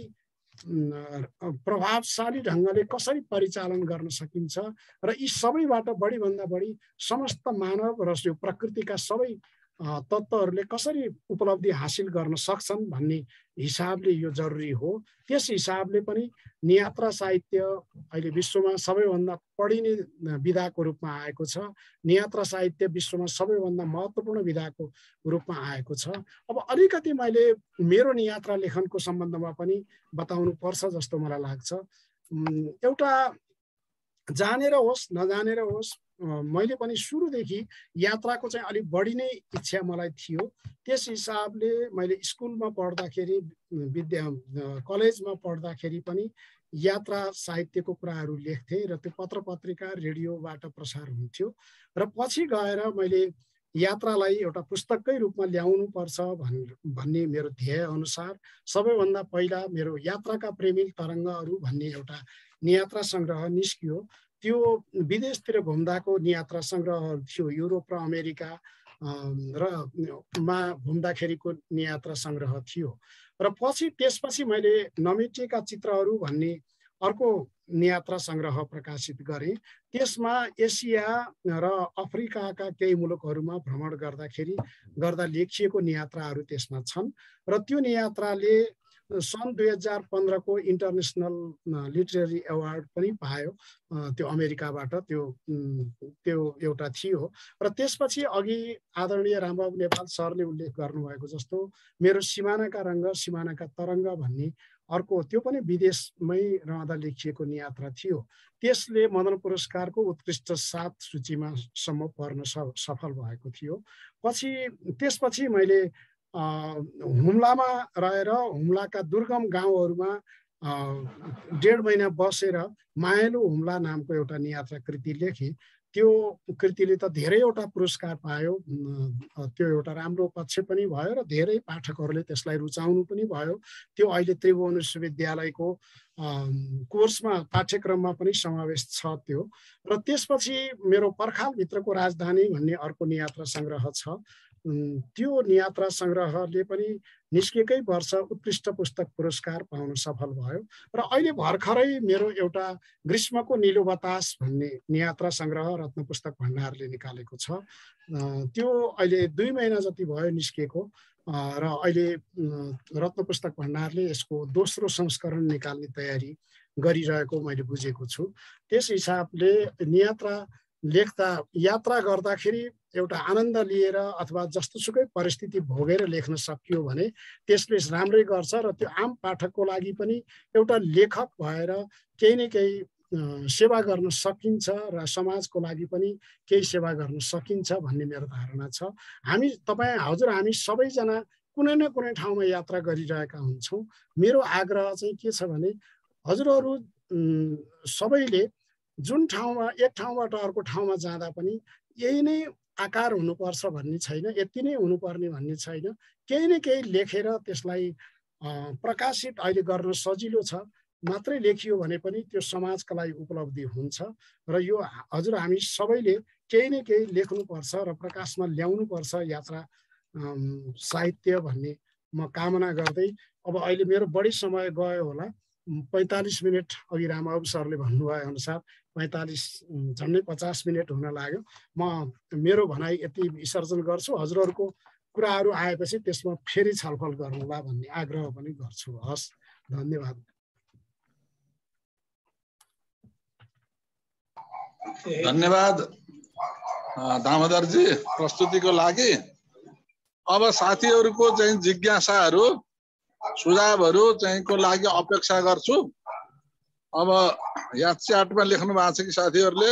प्रभावशाली ढङ्गले कसरी परिचालन गर्न सकिन्छ र यी सबैबाट बढीभन्दा बढी समस्त मानव र यो प्रकृतिका सबै तत्त्वहरूले कसरी उपलब्धि हासिल गर्न सक्छन् भन्ने हिसाबले यो जरुरी हो। त्यस हिसाबले पनि नियात्रा साहित्य अहिले विश्वमा सबैभन्दा पढिने विधाको रूपमा आएको छ। नियात्रा साहित्य विश्वमा सबैभन्दा महत्त्वपूर्ण विधाको रूपमा आएको छ। अब अलिकति मैले मेरो नियात्रा लेखनको सम्बन्धमा पनि बताउनु पर्छ जस्तो मलाई लाग्छ। एउटा जानेर होस् नजानेर होस् मैले पनि सुरुदेखि यात्राको चाहिँ अलिक बढी नै इच्छा मलाई थियो। त्यस हिसाबले मैले स्कुलमा पढ्दाखेरि कलेजमा पढ्दाखेरि पनि यात्रा साहित्यको कुराहरू लेख्थेँ र त्यो पत्र पत्रिका रेडियोबाट प्रसार हुन्थ्यो। र पछि गएर मैले यात्रालाई एउटा पुस्तककै रूपमा ल्याउनु पर्छ भन्ने मेरो ध्येय अनुसार सबैभन्दा पहिला मेरो यात्राका प्रेमिल तरङ्गहरू भन्ने एउटा नियात्रा सङ्ग्रह निस्कियो। त्यो विदेशतिर घुम्दाको नियात्रा सङ्ग्रहहरू थियो। युरोप र अमेरिका र मा घुम्दाखेरिको नियात्रा सङ्ग्रह थियो। र त्यसपछि मैले नमेटिएका चित्रहरू भन्ने अर्को नियात्रा सङ्ग्रह प्रकाशित गरेँ। त्यसमा एसिया र अफ्रिकाका केही मुलुकहरूमा भ्रमण गर्दा लेखिएको नियात्राहरू त्यसमा छन्। र त्यो नियात्राले सन् 2015 को इन्टरनेसनल लिटरेरी एवार्ड पनि पायो। त्यो अमेरिकाबाट त्यो एउटा थियो। र त्यसपछि अघि आदरणीय रामबाबु नेपाल सरले उल्लेख गर्नुभएको जस्तो मेरो सिमानाका रङ्ग सिमानाका तरङ्ग भन्ने अर्को त्यो पनि विदेशमै रहँदा लेखिएको नियात्रा थियो। त्यसले मदन पुरस्कारको उत्कृष्ट 7 सूचीमा सम्म पर्न सफल भएको थियो। त्यसपछि मैले हुम्लामा रहेर हुम्लाका दुर्गम गाउँहरूमा 1.5 महिना बसेर मायालु हुम्ला नामको एउटा नियात्रा कृति लेखेँ। त्यो कृतिले त धेरैवटा पुरस्कार पायो। त्यो एउटा राम्रो पक्ष पनि भयो र धेरै पाठकहरूले त्यसलाई रुचाउनु पनि भयो। त्यो अहिले त्रिभुवन विश्वविद्यालयको कोर्समा पाठ्यक्रममा पनि समावेश छ त्यो। र त्यसपछि मेरो पर्खालभित्रको राजधानी भन्ने अर्को नियात्रा सङ्ग्रह छ। त्यो नियात्रा सङ्ग्रहले पनि निस्केकै वर्ष उत्कृष्ट पुस्तक पुरस्कार पाउन सफल भयो। र अहिले भर्खरै मेरो एउटा ग्रीष्मको निलो बतास भन्ने नियात्रा सङ्ग्रह रत्न पुस्तक भण्डारले निकालेको छ। त्यो अहिले 2 महिना जति भयो निस्केको र अहिले रत्न पुस्तक भण्डारले यसको दोस्रो संस्करण निकाल्ने तयारी गरिरहेको मैले बुझेको छु। त्यस हिसाबले यात्रा गर्दाखेरि एउटा आनन्द लिएर अथवा जस्तोसुकै परिस्थिति भोगेर लेख्न सकियो भने त्यसले राम्रै गर्छ र त्यो आम पाठकको लागि पनि एउटा लेखक भएर केही न केही सेवा गर्न सकिन्छ र समाजको लागि पनि केही सेवा गर्न सकिन्छ भन्ने मेरो धारणा छ। हामी सबैजना कुनै न कुनै ठाउँमा यात्रा गरिरहेका हुन्छौँ। मेरो आग्रह चाहिँ के छ भने हजुरहरू सबैले जुन ठाउँमा एक ठाउँबाट अर्को ठाउँमा जाँदा पनि यही नै आकार हुनुपर्छ भन्ने छैन, यति नै हुनुपर्ने भन्ने छैन। केही न केही लेखेर त्यसलाई प्रकाशित अहिले गर्न सजिलो छ। मात्रै लेखियो भने पनि त्यो समाजका लागि उपलब्धि हुन्छ र यो हामी सबैले केही न केही लेख्नुपर्छ र प्रकाशमा ल्याउनुपर्छ यात्रा साहित्य भन्ने म कामना गर्दै अब अहिले मेरो बढी समय गयो होला। 45 मिनट अघि रामबाबु सरले भन्नुभए अनुसार 45 झन्डै 50 मिनट हुन लाग्यो। म मेरो भनाइ यति विसर्जन गर्छु। हजुरहरूको कुराहरू आएपछि त्यसमा फेरि छलफल गरौँला भन्ने आग्रह पनि गर्छु। हस्, धन्यवाद। धन्यवाद दामोदरजी प्रस्तुतिको लागि। अब साथीहरूको चाहिँ जिज्ञासाहरू सुझावहरू चाहिँको लागि अपेक्षा गर्छु। अब यहाँ च्याटमा लेख्नु भएको छ कि साथीहरूले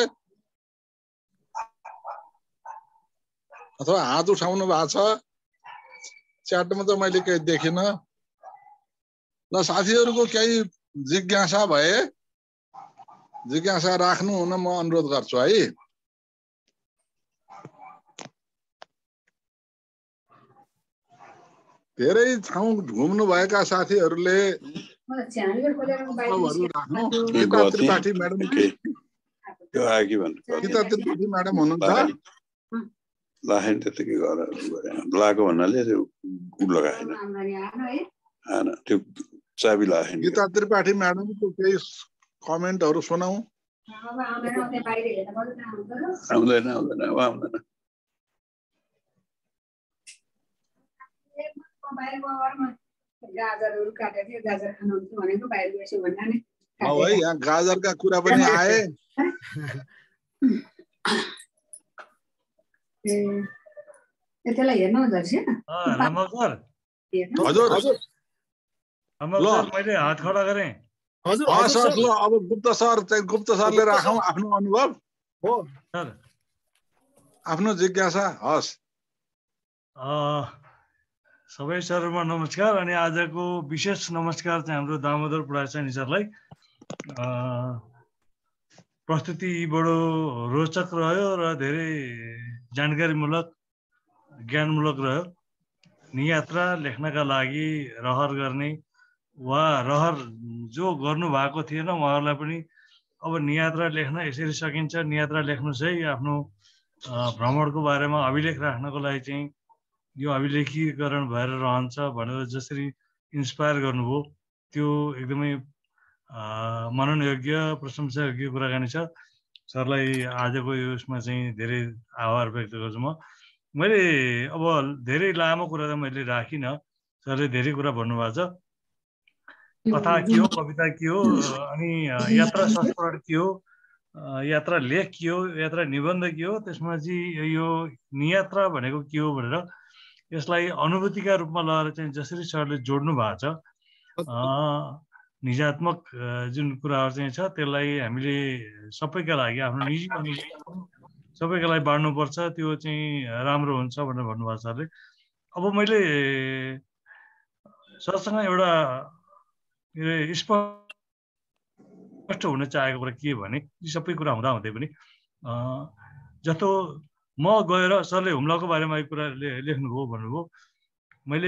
अथवा हात उठाउनु भएको छ? च्याटमा त मैले केही देखिनँ। ल साथीहरूको केही जिज्ञासा भए जिज्ञासा राख्नु हुन म अनुरोध गर्छु है। धेरै ठाउँ घुम्नु भएका साथीहरूले त्रिपाठी म्याडम हुनुहुन्छ? लाखेन त्यतिकै गरेर लगाएको भन्नाले त्यो लगाएन, त्यो चाबी लाखेन। गीता त्रिपाठी म्याडमको केही कमेन्टहरू सुनाऊ। आउँदैन। गाजरहरू काटेको थियो, गाजर खानुहुन्छ भनेको बाहिर गएछु भन्दा नि है यहाँ गाजरका कुरा पनि आए। त्यसलाई हेर्नु दर्शन रामकर हजुर रामकर मैले हात खडा गरेँ। हजुर सर ल अब गुप्त सरले राखौँ आफ्नो अनुभव हो सर आफ्नो जिज्ञासा। हस् सबै सरहरुमा नमस्कार। अनि आजको विशेष नमस्कार चाहिँ हाम्रो दामोदर पढाइसानी सरलाई। प्रस्तुति बडो रोचक रह्यो र धेरै जानकारीमूलक ज्ञानमूलक रह्यो। नियात्रा लेख्नका लागि रहर गर्ने वा रहर जो गर्नु भएको थिएन उहाँहरूलाई पनि अब नियात्रा लेख्न यसरी सकिन्छ, नियात्रा लेख्नुस् है, आफ्नो भ्रमणको बारेमा अभिलेख राख्नको लागि चाहिँ यो अभिलेखीकरण भएर रहन्छ भनेर जसरी इन्स्पायर गर्नुभयो त्यो एकदमै मनन योग्य प्रशंसायोग्य कुराकानी छ। सरलाई आजको यसमा चाहिँ धेरै आभार व्यक्त गर्छु म। मैले अब धेरै लामो कुरा त मैले राखिनँ, सरले धेरै कुरा भन्नुभएको छ। कथा के हो, कविता के हो, अनि यात्रा संस्मरण के हो, यात्रा लेख के हो, यात्रा निबन्ध के हो, त्यसमा चाहिँ यो नियात्रा भनेको के हो भनेर यसलाई अनुभूतिका रूपमा लगाएर चाहिँ जसरी सरले जोड्नु भएको छ, निजात्मक जुन कुराहरू चाहिँ छ त्यसलाई हामीले सबैका लागि आफ्नो निजी अनुभव सबैका लागि बाँड्नुपर्छ, त्यो चाहिँ राम्रो हुन्छ भनेर भन्नुभएको छ सरले। अब मैले सरसँग एउटा स्पष्ट हुन चाहेको कुरा के भने यी सबै कुरा हुँदै पनि जस्तो म गएर सरले हुम्लाको बारेमा यो कुरा लेख्नुभयो भन्नुभयो। मैले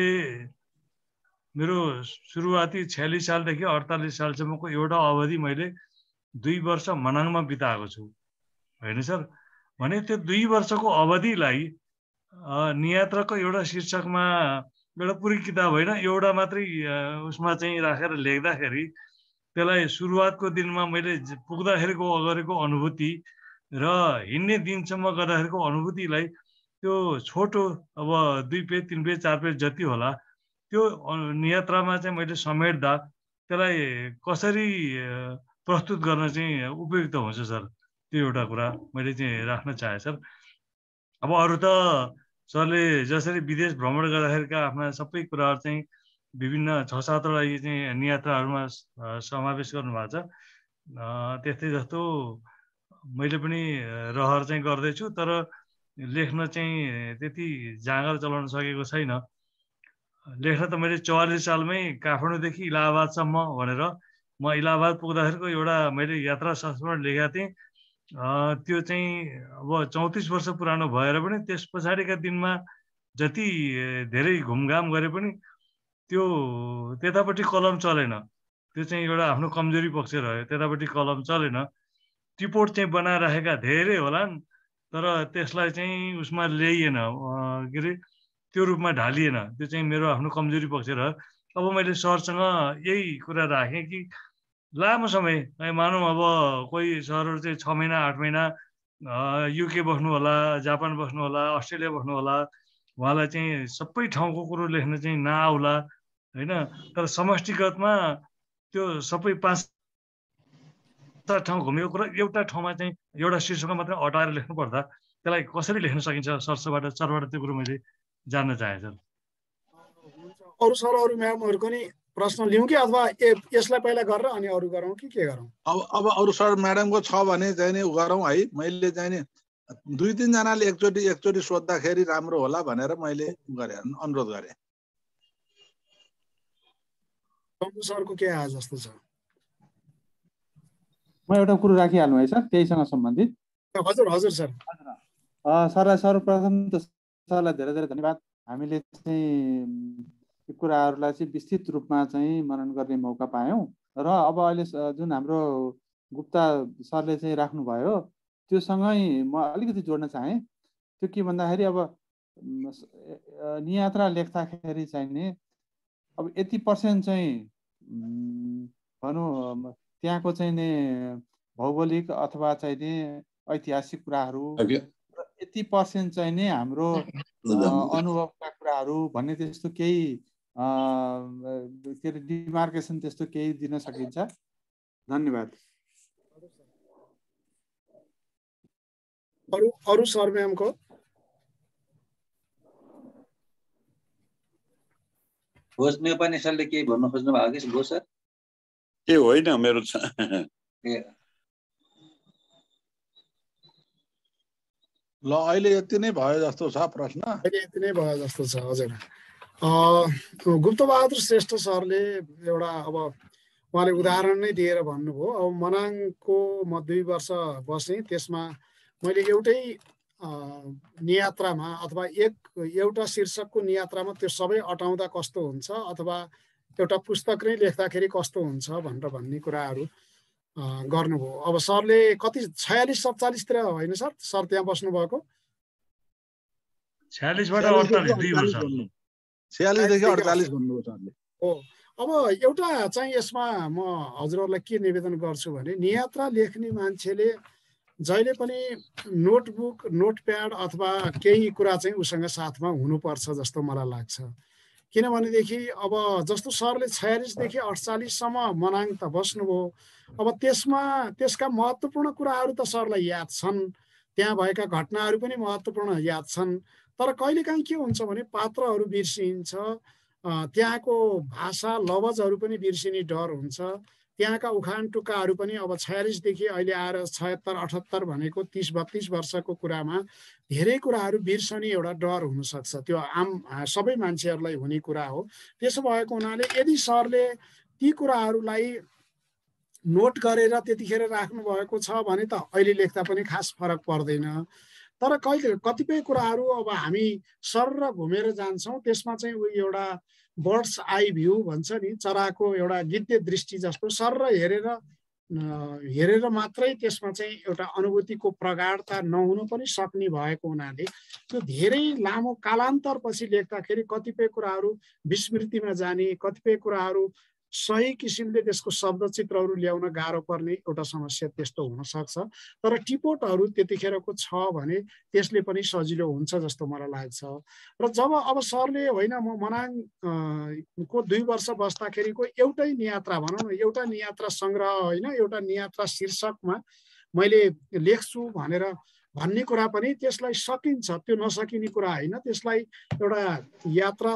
मेरो सुरुवाती 46 सालदेखि 48 सालसम्मको एउटा अवधि मैले 2 वर्ष मनाङमा बिताएको छु हैन सर। भने त्यो 2 वर्षको अवधिलाई नियात्राको एउटा शीर्षकमा एउटा पुरै किताब होइन एउटा मात्रै उसमा चाहिँ राखेर लेख्दाखेरि त्यसलाई सुरुवातको दिनमा मैले पुग्दाखेरिको अगाडिको अनुभूति र हिँड्ने दिनसम्म गर्दाखेरिको अनुभूतिलाई त्यो छोटो अब 2 पेज 3 पेज 4 पेज जति होला त्यो नियात्रामा चाहिँ मैले समेट्दा त्यसलाई कसरी प्रस्तुत गर्न चाहिँ उपयुक्त हुन्छ सर, त्यो एउटा कुरा मैले चाहिँ राख्न चाहे सर। अब अरू त सरले जसरी विदेश भ्रमण गर्दाखेरिका आफ्ना सबै कुराहरू चाहिँ विभिन्न 6-7 वटा चाहिँ नियात्राहरूमा समावेश गर्नुभएको छ। त्यस्तै जस्तो मैले पनि रहर चाहिँ गर्दैछु, तर लेख्न चाहिँ त्यति जाँगर चलाउन सकेको छैन। लेख्न त मैले 44 सालमै काठमाडौँदेखि इलाहाबादसम्म भनेर म इलाहाबाद पुग्दाखेरिको एउटा मैले यात्रा संस्मरण लेखेको थिएँ। त्यो चाहिँ अब 34 वर्ष पुरानो भएर पनि त्यस पछाडिका दिनमा जति धेरै घुमघाम गरे पनि त्यो त्यतापट्टि कलम चलेन। त्यो चाहिँ एउटा आफ्नो कमजोरी पक्ष रह्यो, त्यतापट्टि कलम चलेन। रिपोर्ट चाहिँ बनाइराखेका धेरै होलान् तर त्यसलाई चाहिँ उसमा ल्याइएन, के अरे त्यो रूपमा ढालिएन। त्यो चाहिँ मेरो आफ्नो कमजोरी पक्ष रह्यो। अब मैले सरसँग यही कुरा राखेँ कि लामो समय मानौँ अब कोही सरहरू चाहिँ 6 महिना 8 महिना युके बस्नु होला, जापान बस्नु होला, अस्ट्रेलिया बस्नु होला, उहाँलाई चाहिँ सबै ठाउँको कुरो लेख्न चाहिँ नआउला हैन। तर समष्टिगतमा त्यो सबै 5-7 ठाउँ घुमेको कुरा एउटा ठाउँमा चाहिँ एउटा शीर्षकमा मात्र अटाएर लेख्नु पर्दा त्यसलाई कसरी लेख्न सकिन्छ सरबाट त्यो कुरो मैले जान्न चाहे सर। अरू सरहरू म्यामहरूको नि प्रश्न लिउँ कि अथवा यसलाई पहिला गरेर अनि अरू गरौँ कि के गरौँ? अब अरू सर म्याडमको छ भने चाहिँ नि गरौँ है। मैले चाहिँ नि 2-3 जनाले एकचोटि सोद्धाखेरि राम्रो होला भनेर मैले गरेँ, अनुरोध गरेँ। सरको के आए जस्तो छ? म एउटा कुरो राखिहाल्नु है सर, त्यहीसँग सम्बन्धित। हजुर हजुर सर। सरलाई सर्वप्रथम त सरलाई धेरै धेरै धन्यवाद। हामीले चाहिँ यो कुराहरूलाई चाहिँ विस्तृत रूपमा चाहिँ मनन गर्ने मौका पायौँ र अब अहिले जुन हाम्रो गुप्ता सरले चाहिँ राख्नुभयो त्योसँगै म अलिकति जोड्न चाहेँ। त्यो के भन्दाखेरि अब नियात्रा लेख्दाखेरि चाहिँ नि अब 80% चाहिँ भनौँ त्यहाँको चाहिँ नि भौगोलिक अथवा चाहिँ नि ऐतिहासिक कुराहरू, 80% चाहिँ नि हाम्रो अनुभवका कुराहरू भन्ने त्यस्तो केही के अरे डिमार्केसन त्यस्तो केही दिन सकिन्छ? धन्यवाद। अरू सर म्यामको होस् नेपाली सरले केही भन्न खोज्नु भएको कि सर? ए होइन मेरो ल अहिले यति नै भयो जस्तो छ प्रश्न। अहिले यति नै भयो जस्तो छ हजुर। गुप्तबहादुर श्रेष्ठ सरले एउटा अब उहाँले उदाहरण नै दिएर भन्नुभयो। अब मनाङको म 2 वर्ष बसेँ, त्यसमा मैले एउटै नियात्रामा अथवा एउटा शीर्षकको नियात्रामा त्यो सबै अटाउँदा कस्तो हुन्छ अथवा एउटा पुस्तक नै लेख्दाखेरि कस्तो हुन्छ भन्ने कुराहरू गर्नुभयो। अब सरले कति 46-47 तिर होइन सर? सर त्यहाँ बस्नु भएको 46 बाट 48 2 वर्ष 46 देखि 48 भन्नुभयो सरले। हो अब एउटा चाहिँ यसमा म हजुरहरूलाई के निवेदन गर्छु भने नियात्रा लेख्ने मान्छेले जहिले पनि नोटबुक नोटप्याड अथवा केही कुरा चाहिँ उसँग साथमा हुनुपर्छ जस्तो मलाई लाग्छ। किनभनेदेखि अब जस्तो सरले 46 देखि 48 सम्म मनाङ त बस्नुभयो, अब त्यसका महत्त्वपूर्ण कुराहरू त सरलाई याद छन्, त्यहाँ भएका घटनाहरू पनि महत्त्वपूर्ण याद छन्, तर कहिलेकाहीँ के हुन्छ भने पात्रहरू बिर्सिन्छ, त्यहाँको भाषा लवजहरू पनि बिर्सिने डर हुन्छ, त्यहाँका उखान टुक्काहरू पनि अब 46 देखि अहिले आएर 76-78 भनेको 30-32 वर्षको कुरामा धेरै कुराहरू बिर्सने एउटा डर हुनसक्छ। त्यो आम सबै मान्छेहरूलाई हुने कुरा हो। त्यसो भएको हुनाले यदि सरले ती कुराहरूलाई नोट गरेर त्यतिखेर राख्नु भएको छ भने त अहिले लेख्दा पनि खास फरक पर्दैन। तर कतिपय कुराहरू अब हामी सर र घुमेर जान्छौँ, त्यसमा चाहिँ एउटा बर्ड्स आई भ्यू भन्छ नि, चराको एउटा गिद्धे दृष्टि जस्तो सर र हेरेर मात्रै त्यसमा चाहिँ एउटा अनुभूतिको प्रगाढता नहुन पनि सक्ने भएको हुनाले त्यो धेरै लामो कालान्तरपछि लेख्दाखेरि कतिपय कुराहरू विस्मृतिमा जाने, कतिपय कुराहरू सही किसिमले त्यसको शब्दचित्रहरू ल्याउन गाह्रो पर्ने एउटा समस्या त्यस्तो हुनसक्छ। तर टिपोटहरू त्यतिखेरको छ भने त्यसले पनि सजिलो हुन्छ जस्तो मलाई लाग्छ। र जब अब सरले होइन म मनाङको 2 वर्ष बस्दाखेरिको एउटै नियात्रा भनौँ न, एउटा नियात्रा सङ्ग्रह होइन, एउटा नियात्रा शीर्षकमा मैले लेख्छु भन्ने कुरा पनि त्यसलाई सकिन्छ, त्यो नसकिने कुरा होइन। त्यसलाई एउटा यात्रा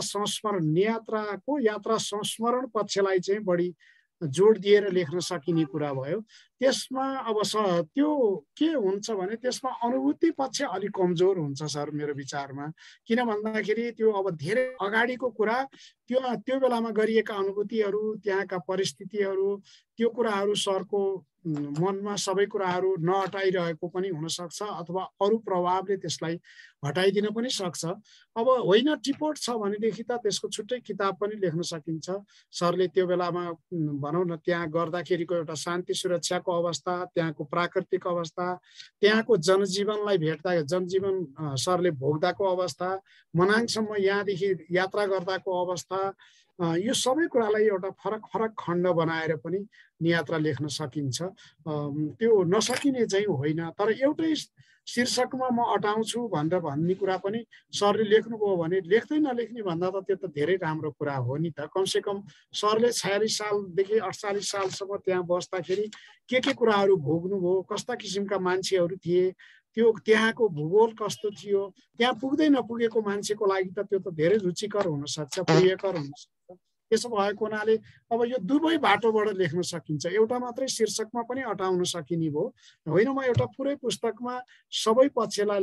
संस्मरण पक्षलाई चाहिँ बढी जोड दिएर लेख्न सकिने कुरा भयो। त्यसमा अब त्यो के हुन्छ भने त्यसमा अनुभूति पक्ष अलिक कमजोर हुन्छ सर मेरो विचारमा। किन भन्दाखेरि त्यो अब धेरै अगाडिको कुरा, त्यो बेलामा गरिएका अनुभूतिहरू, त्यहाँका परिस्थितिहरू, त्यो कुराहरू सरको मनमा सबै कुराहरू नहटाइरहेको पनि हुनसक्छ अथवा अरू प्रभावले त्यसलाई हटाइदिन पनि सक्छ। अब होइन टिपोट छ भनेदेखि त त्यसको छुट्टै किताब पनि लेख्न सकिन्छ। सरले त्यो बेलामा भनौँ न त्यहाँ गर्दाखेरिको एउटा शान्ति सुरक्षाको अवस्था, त्यहाँको प्राकृतिक अवस्था, त्यहाँको जनजीवनलाई भेट्दा जनजीवन सरले भोग्दाको अवस्था, मनाङसम्म यहाँदेखि यात्रा गर्दाको अवस्था, यो सबै कुरालाई एउटा फरक फरक खण्ड बनाएर पनि नियात्रा लेख्न सकिन्छ। त्यो नसकिने चाहिँ होइन, तर एउटै शीर्षकमा म अटाउँछु भन्ने कुरा पनि सरले लेख्नुभयो भने लेख्दै नलेख्ने भन्दा त त्यो त धेरै राम्रो कुरा हो नि त। कमसेकम सरले 46 सालदेखि 48 सालसम्म त्यहाँ बस्दाखेरि के कुराहरू भोग्नुभयो, कस्ता किसिमका मान्छेहरू थिए, त्यो त्यहाँको भूगोल कस्तो थियो, त्यहाँ पुग्दै नपुगेको मान्छेको लागि त त्यो त धेरै रुचिकर हुनसक्छ, प्रियकर हुनसक्छ। त्यसो भएको हुनाले अब यो दुवै बाटोबाट लेख्न सकिन्छ, एउटा मात्रै शीर्षकमा पनि अटाउन सकिने भयो होइन। म एउटा पुरै पुस्तकमा सबै पक्षलाई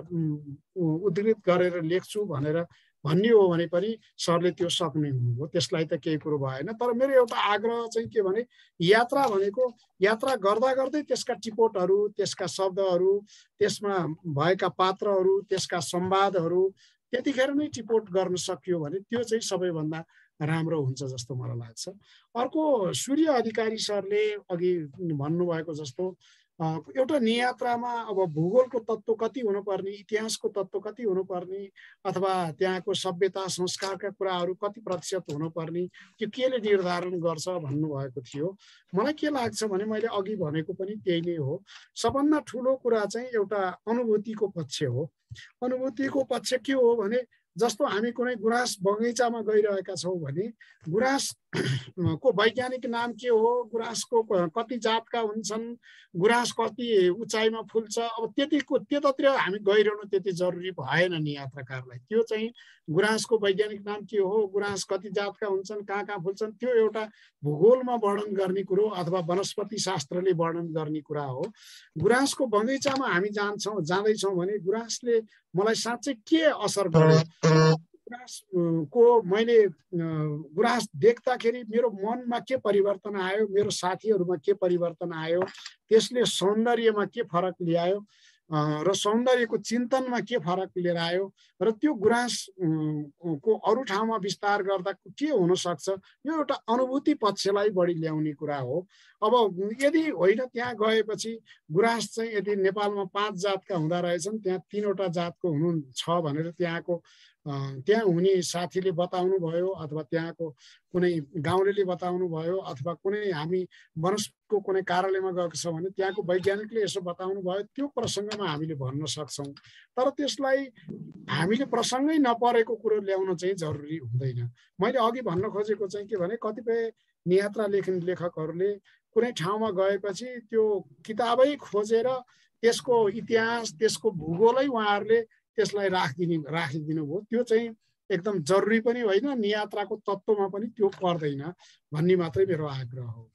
उद्धृत गरेर लेख्छु भन्ने हो भने पनि सरले त्यो सक्ने हुनुभयो, त्यसलाई त केही कुरो भएन। तर मेरो एउटा आग्रह चाहिँ के भने यात्रा भनेको यात्रा गर्दा गर्दै त्यसका टिपोटहरू, त्यसका शब्दहरू, त्यसमा भएका पात्रहरू, त्यसका संवादहरू त्यतिखेर नै टिपोट गर्न सकियो भने त्यो चाहिँ सबैभन्दा राम्रो हुन्छ जस्तो मलाई लाग्छ। अर्को सूर्य अधिकारी सरले अघि भन्नुभएको जस्तो एउटा नियात्रामा अब भूगोलको तत्त्व कति हुनुपर्ने, इतिहासको तत्त्व कति हुनुपर्ने, अथवा त्यहाँको सभ्यता संस्कारका कुराहरू कति प्रतिशत हुनुपर्ने, त्यो केले निर्धारण गर्छ भन्नुभएको थियो। मलाई के लाग्छ भने मैले अघि भनेको पनि त्यही नै हो। सबभन्दा ठुलो कुरा चाहिँ एउटा अनुभूतिको पक्ष हो। अनुभूतिको पक्ष के हो भने जस्तो हामी कुनै गुराँस बगैँचामा गइरहेका छौँ भने गुराँसको वैज्ञानिक नाम के हो, गुराँसको कति जातका हुन्छन्, गुराँस कति उचाइमा फुल्छ, अब त्यतातिर हामी गइरहनु त्यति जरुरी भएन नि यात्राकारलाई। त्यो चाहिँ गुराँसको वैज्ञानिक नाम के हो, गुराँस कति जातका हुन्छन्, कहाँ कहाँ फुल्छन्, त्यो एउटा भूगोलमा वर्णन गर्ने कुरो अथवा वनस्पति शास्त्रले वर्णन गर्ने कुरा हो। गुराँसको बगैँचामा हामी जाँदैछौँ भने गुराँसले मलाई साँच्चै के असर गर्यो, गुराँसको मैले गुराँस देख्दाखेरि मेरो मनमा के परिवर्तन आयो, मेरो साथीहरूमा के परिवर्तन आयो, त्यसले सौन्दर्यमा के फरक ल्यायो र सौन्दर्यको चिन्तनमा के फरक लिएर आयो र त्यो गुराँसको अरू ठाउँमा विस्तार गर्दा के हुन सक्छ, यो एउटा अनुभूति पक्षलाई बढी ल्याउने कुरा हो। अब यदि होइन त्यहाँ गएपछि गुराँस चाहिँ यदि नेपालमा 5 जातका हुँदा रहेछन्, त्यहाँ 3वटा जातको हुनुहुन्छ भनेर त्यहाँ हुने साथीले बताउनु भयो अथवा त्यहाँको कुनै गाउँलेले बताउनु भयो अथवा कुनै हामी वनस्पतिको कुनै कार्यालयमा गएको छ भने त्यहाँको वैज्ञानिकले यसो बताउनु भयो, त्यो प्रसङ्गमा हामीले भन्न सक्छौँ। तर त्यसलाई हामीले प्रसङ्गै नपरेको कुरो ल्याउन चाहिँ जरुरी हुँदैन। मैले अघि भन्न खोजेको चाहिँ के भने कतिपय नियात्रा लेखकहरूले कुनै ठाउँमा गएपछि त्यो किताबै खोजेर त्यसको इतिहास त्यसको भूगोलै उहाँहरूले त्यसलाई राखिदिनु भयो। त्यो चाहिँ एकदम जरुरी पनि होइन, नियात्राको तत्त्वमा पनि त्यो पर्दैन भन्ने मात्रै मेरो आग्रह हो।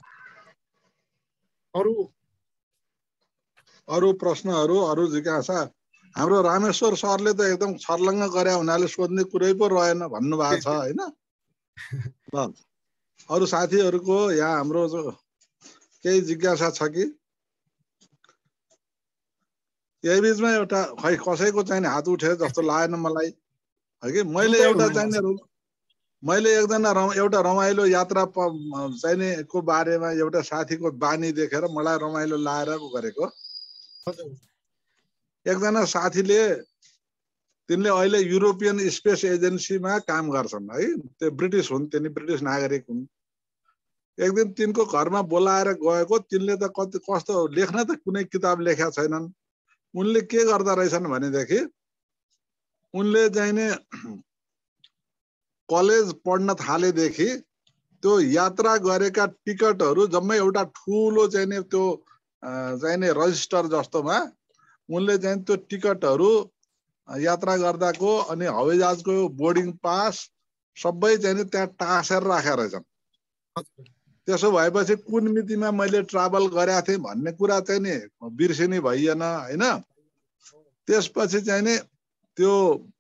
अरू प्रश्नहरू, अरू जिज्ञासा? हाम्रो रामेश्वर सरले त एकदम छर्लङ्ग गरे हुनाले सोध्ने कुरै पो रहेन भन्नुभएको छ होइन। ल अरू साथीहरूको यहाँ हाम्रो केही जिज्ञासा छ कि? यही बिचमा एउटा खै कसैको चाहिँ हात उठेर जस्तो लागेन मलाई है कि। मैले एउटा रमाइलो यात्रा चाहिने को बारेमा एउटा साथीको बानी देखेर मलाई रमाइलो लाएर गरेको। एकजना साथीले तिनले अहिले युरोपियन स्पेस एजेन्सीमा काम गर्छन् है, त्यो ब्रिटिस हुन्, तिनी ब्रिटिस नागरिक हुन्। एक दिन तिनको घरमा बोलाएर गएको, तिनले त कस्तो लेख्न त कुनै किताब लेखेका छैनन्। उनले के गर्दा रहेछन् भनेदेखि उनले चाहिँ नि कलेज पढ्न थालेदेखि त्यो यात्रा गरेका टिकटहरू जम्मै एउटा ठुलो चाहिँ नि त्यो चाहिँ नि रजिस्टर जस्तोमा उनले चाहिँ त्यो टिकटहरू यात्रा गर्दाको अनि हवाईजहाजको बोर्डिङ पास सबै चाहिँ नि त्यहाँ टाँसेर राखेका रहेछन्। त्यसो भएपछि कुन मितिमा मैले ट्राभल गरेका थिएँ भन्ने कुरा चाहिँ नि बिर्सिने भइएन होइन। त्यसपछि चाहिँ नि त्यो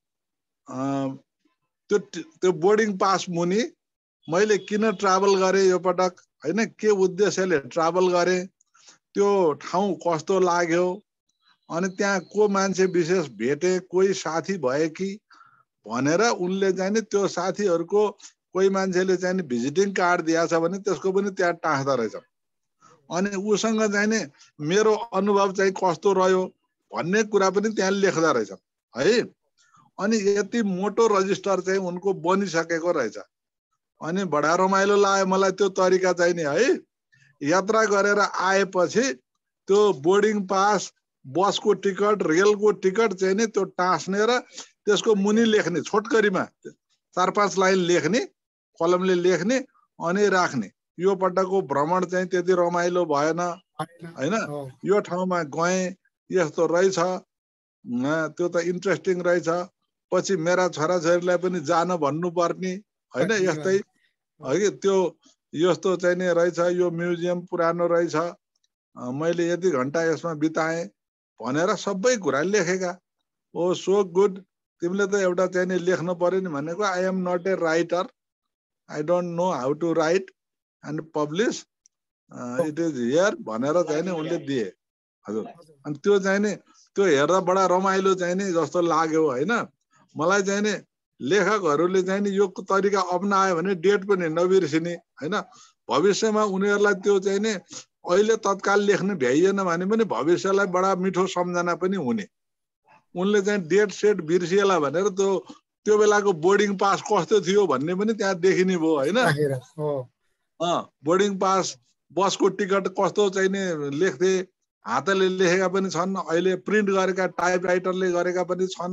बोर्डिङ पास मुनि मैले किन ट्राभल गरेँ यो पटक होइन, के उद्देश्यले ट्राभल गरेँ, त्यो ठाउँ कस्तो लाग्यो, अनि त्यहाँ को मान्छे विशेष भेटे, कोही साथी भए कि भनेर उनले चाहिँ नि त्यो साथीहरूको कोही मान्छेले चाहिँ नि भिजिटिङ कार्ड दिएछ भने त्यसको पनि त्यहाँ टाँस्दा रहेछ। अनि उसँग चाहिँ नि मेरो अनुभव चाहिँ कस्तो रह्यो भन्ने कुरा पनि त्यहाँ लेख्दा रहेछ है। अनि यति मोटो रजिस्टर चाहिँ उनको बनिसकेको रहेछ। अनि बडा रमाइलो लाग्यो मलाई त्यो तरिका चाहिँ नि है। यात्रा गरेर आएपछि त्यो बोर्डिङ पास, बसको टिकट, रेलको टिकट चाहिँ नि त्यो टाँस्ने र त्यसको मुनि लेख्ने, छोटकरीमा 4-5 लाइन लेख्ने, कलमले लेख्ने अनि राख्ने। यो पटकको भ्रमण चाहिँ त्यति रमाइलो भएन होइन, यो ठाउँमा गएँ, यस्तो रहेछ, त्यो त इन्ट्रेस्टिङ रहेछ, पछि मेरा छोराछोरीलाई पनि जान भन्नुपर्ने होइन, यस्तै है कि त्यो यस्तो चाहिँ नि रहेछ, यो म्युजियम पुरानो रहेछ, मैले यति घन्टा यसमा बिताएँ भनेर सबै कुरा लेखेका। ओ सो गुड, तिमीले त एउटा चाहिँ नि लेख्नु पर्यो नि भनेको। I am not a writer, I don't know how to write and publish, it is here भनेर चाहिँ नि उनले दिए हजुर। अनि त्यो चाहिँ नि त्यो हेर्दा बडा रमाइलो चाहिँ नि जस्तो लाग्यो होइन। मलाई चाहिँ नि लेखकहरूले चाहिँ नि यो तरिका अपनायो भने डेट पनि नबिर्सिने होइन, भविष्यमा उनीहरूलाई त्यो चाहिँ नि अहिले तत्काल लेख्न भ्याइएन भने पनि भविष्यलाई बडा मिठो सम्झना पनि हुने। उनले चाहिँ डेट सेट बिर्सिएला भनेर त्यो बेलाको बोर्डिङ पास कस्तो थियो भन्ने पनि त्यहाँ देखिने भयो होइन। बोर्डिङ पास, बसको टिकट कस्तो चाहिँ नि लेख्थे, हातले लेखेका पनि छन्, अहिले प्रिन्ट गरेका टाइपराइटरले गरेका पनि छन्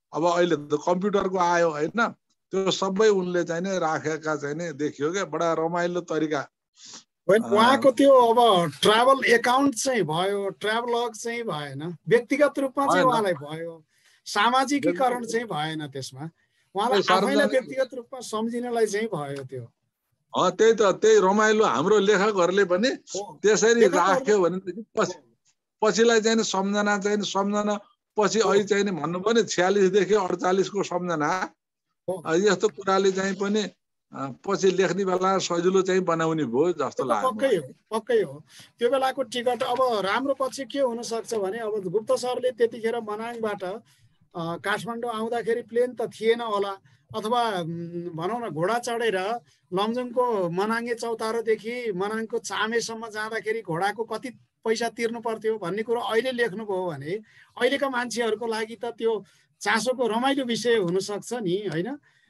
अब अहिले त कम्प्युटरको आयो हैन, त्यो सबै उनले चाहिँ नि राखेका चाहिँ नि देखियो क्या, बडा रमाइलो तरिका। उहाँको त्यो अब ट्राभल एकाउन्ट चाहिँ भयो, ट्राभलग चाहिँ भएन, व्यक्तिगत रूपमा चाहिँ उहाँलाई भयो, सामाजिकीकरण चाहिँ भएन, त्यसमा उहाँलाई आफैलाई व्यक्तिगत रूपमा सम्झिनलाई चाहिँ भयो त्यो। त्यही त, त्यही रमाइलो। हाम्रो लेखकहरूले पनि त्यसरी राख्यो भने पछिलाई चाहिँ सम्झना चाहिँ सम्झना पछि अहिले चाहिँ नि भन्नु पनि 46 देखि 48 को सम्झना यस्तो कुराले चाहिँ पनि पछि लेख्ने बेला सजिलो चाहिँ बनाउने भयो जस्तो लाग्यो। पक्कै हो। त्यो बेलाको टिकट अब राम्रो पछि के हुन सक्छ भने अब गुप्त सरले त्यतिखेर मनाङबाट काठमाडौँ आउँदाखेरि प्लेन त थिएन होला, अथवा भनौँ न घोडा चढेर लमजुङको मनाङे चौतारोदेखि मनाङको चामेसम्म जाँदाखेरि घोडाको कति पैसा तिर्नु पर्थ्यो भन्ने कुरो अहिले लेख्नुभयो भने अहिलेका मान्छेहरूको लागि त त्यो चासोको रमाइलो विषय हुनसक्छ नि होइन।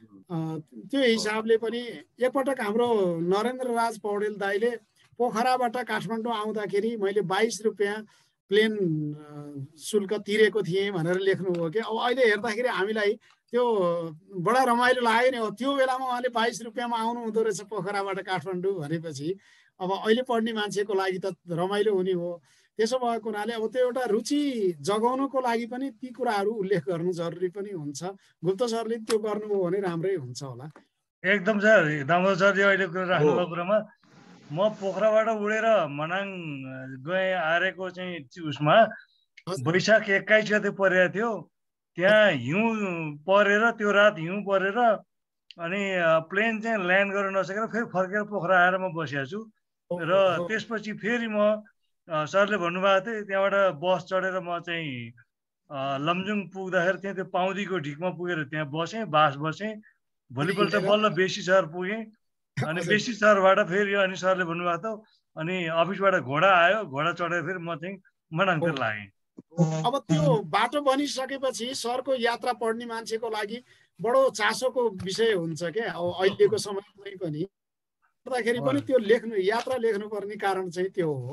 त्यो हिसाबले पनि एकपटक हाम्रो नरेन्द्र राज पौडेल दाइले पोखराबाट काठमाडौँ आउँदाखेरि मैले 22 रुपियाँ प्लेन शुल्क तिरेको थिएँ भनेर लेख्नुभयो कि। अब अहिले हेर्दाखेरि हामीलाई त्यो बडा रमाइलो लाग्यो नि। हो त्यो बेलामा उहाँले 22 रुपियाँमा आउनु हुँदो रहेछ पोखराबाट काठमाडौँ भनेपछि अब अहिले पढ्ने मान्छेको लागि त रमाइलो हुने हो। त्यसो भएको हुनाले अब त्यो एउटा रुचि जगाउनको लागि पनि ती कुराहरू उल्लेख गर्नु जरुरी पनि हुन्छ। गुप्त सरले त्यो गर्नुभयो भने राम्रै हुन्छ होला। एकदम सर, दामोदर सरले अहिले कुरा राख्नुभएको कुरामा म पोखराबाट उडेर मनाङ गएँ। आरेको चाहिँ उसमा वैशाख 21 गते परेको थियो। त्यहाँ हिउँ परेर त्यो रात हिउँ परेर अनि प्लेन चाहिँ ल्यान्ड गर्न नसकेर फेरि फर्केर पोखरा आएर म बसेको छु। र त्यसपछि फेरि म सरले भन्नुभएको थियो त्यहाँबाट बस चढेर म चाहिँ लमजुङ पुग्दाखेरि त्यहाँ त्यो पाउँदीको ढिकमा पुगेर त्यहाँ बसेँ, बास बसेँ। भोलिपल्ट बल्ल बेसी सहर पुगेँ। अनि बेसी सहरबाट फेरि अनि सरले भन्नुभएको थियो अनि अफिसबाट घोडा आयो, घोडा चढेर फेरि म चाहिँ मनाङतिर लागेँ। अब त्यो बाटो बनिसकेपछि सरको यात्रा पढ्ने मान्छेको लागि बडो चासोको विषय हुन्छ क्या। अब अहिलेको समयमै पनि गर्दाखेरि पनि त्यो लेख्नु यात्रा लेख्नुपर्ने कारण चाहिँ त्यो हो।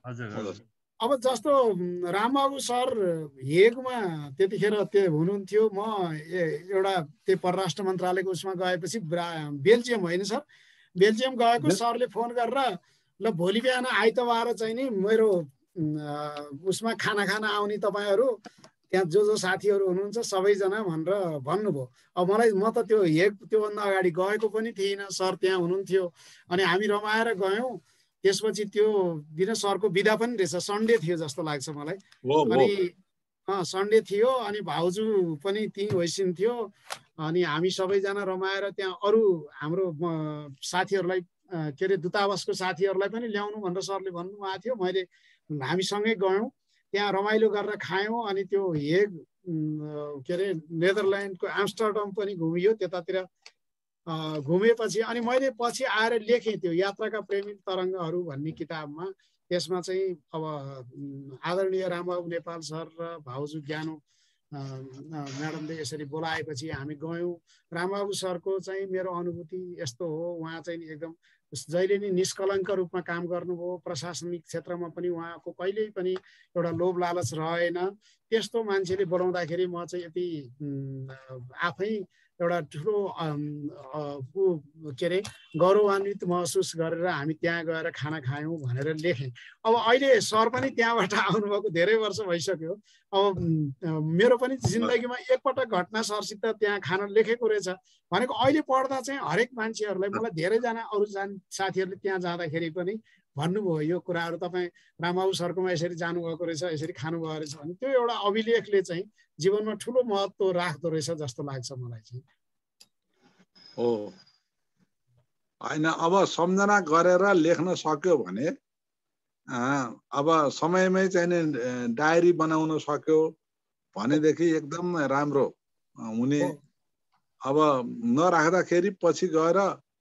अब जस्तो रामबाबु सर हेगमा त्यतिखेर त्यो हुनुहुन्थ्यो। म एउटा त्यो परराष्ट्र मन्त्रालयको उसमा गएपछि बेल्जियम होइन सर, बेल्जियम गएको सरले फोन गरेर ल भोलि बिहान आइतबार चाहिँ नि मेरो उसमा खाना खान आउने तपाईँहरू त्यहाँ जो साथीहरू हुनुहुन्छ सबैजना भनेर भन्नुभयो। अब मलाई म त त्यो हेग त्योभन्दा अगाडि गएको पनि थिइनँ। सर त्यहाँ हुनुहुन्थ्यो अनि हामी रमाएर गयौँ। त्यसपछि त्यो दिन सरको बिदा पनि रहेछ, सन्डे थियो जस्तो लाग्छ मलाई। अनि सन्डे थियो अनि भाउजू पनि त्यहीँ होइसिन्थ्यो अनि हामी सबैजना रमाएर त्यहाँ अरू हाम्रो साथीहरूलाई के अरे दूतावासको साथीहरूलाई पनि ल्याउनु भनेर सरले भन्नुभएको थियो। मैले हामीसँगै गयौँ, त्यहाँ रमाइलो गरेर खायौँ। अनि त्यो हेग के अरे नेदरल्यान्डको एम्स्टरडम पनि घुमियो। त्यतातिर घुमेपछि अनि मैले पछि आएर लेखेँ त्यो यात्राका प्रेमी तरङ्गहरू भन्ने किताबमा। त्यसमा चाहिँ अब आदरणीय रामबाबु नेपाल सर र भाउजू ज्ञानो म्याडमले यसरी बोलाएपछि हामी गयौँ। रामबाबु सरको चाहिँ मेरो अनुभूति यस्तो हो, उहाँ चाहिँ एकदम जहिले नि निष्कलङ्क रूपमा काम गर्नुभयो। प्रशासनिक क्षेत्रमा पनि उहाँको कहिल्यै पनि एउटा लोभ लालच रहेन। त्यस्तो मान्छेले बोलाउँदाखेरि म चाहिँ यति आफै एउटा ठुलो के अरे गौरवान्वित महसुस गरेर हामी त्यहाँ गएर खाना खायौँ भनेर लेखेँ। अब अहिले सर पनि त्यहाँबाट आउनुभएको धेरै वर्ष भइसक्यो। अब मेरो पनि जिन्दगीमा एकपटक घटना सरसित त्यहाँ खाना लेखेको रहेछ भनेको अहिले पढ्दा चाहिँ हरेक मान्छेहरूलाई मलाई धेरैजना अरू साथीहरूले त्यहाँ जाँदाखेरि पनि भन्नुभयो यो कुराहरू तपाईँ रामबाबु सरकोमा यसरी जानुभएको रहेछ, यसरी खानुभएको रहेछ भने त्यो एउटा अभिलेखले चाहिँ जीवनमा ठुलो महत्त्व राख्दो रहेछ जस्तो लाग्छ मलाई चाहिँ। हो होइन, अब सम्झना गरेर लेख्न सक्यो भने अब समयमै चाहिँ डायरी बनाउन सक्यो भनेदेखि एकदम राम्रो हुने। अब नराख्दाखेरि पछि गएर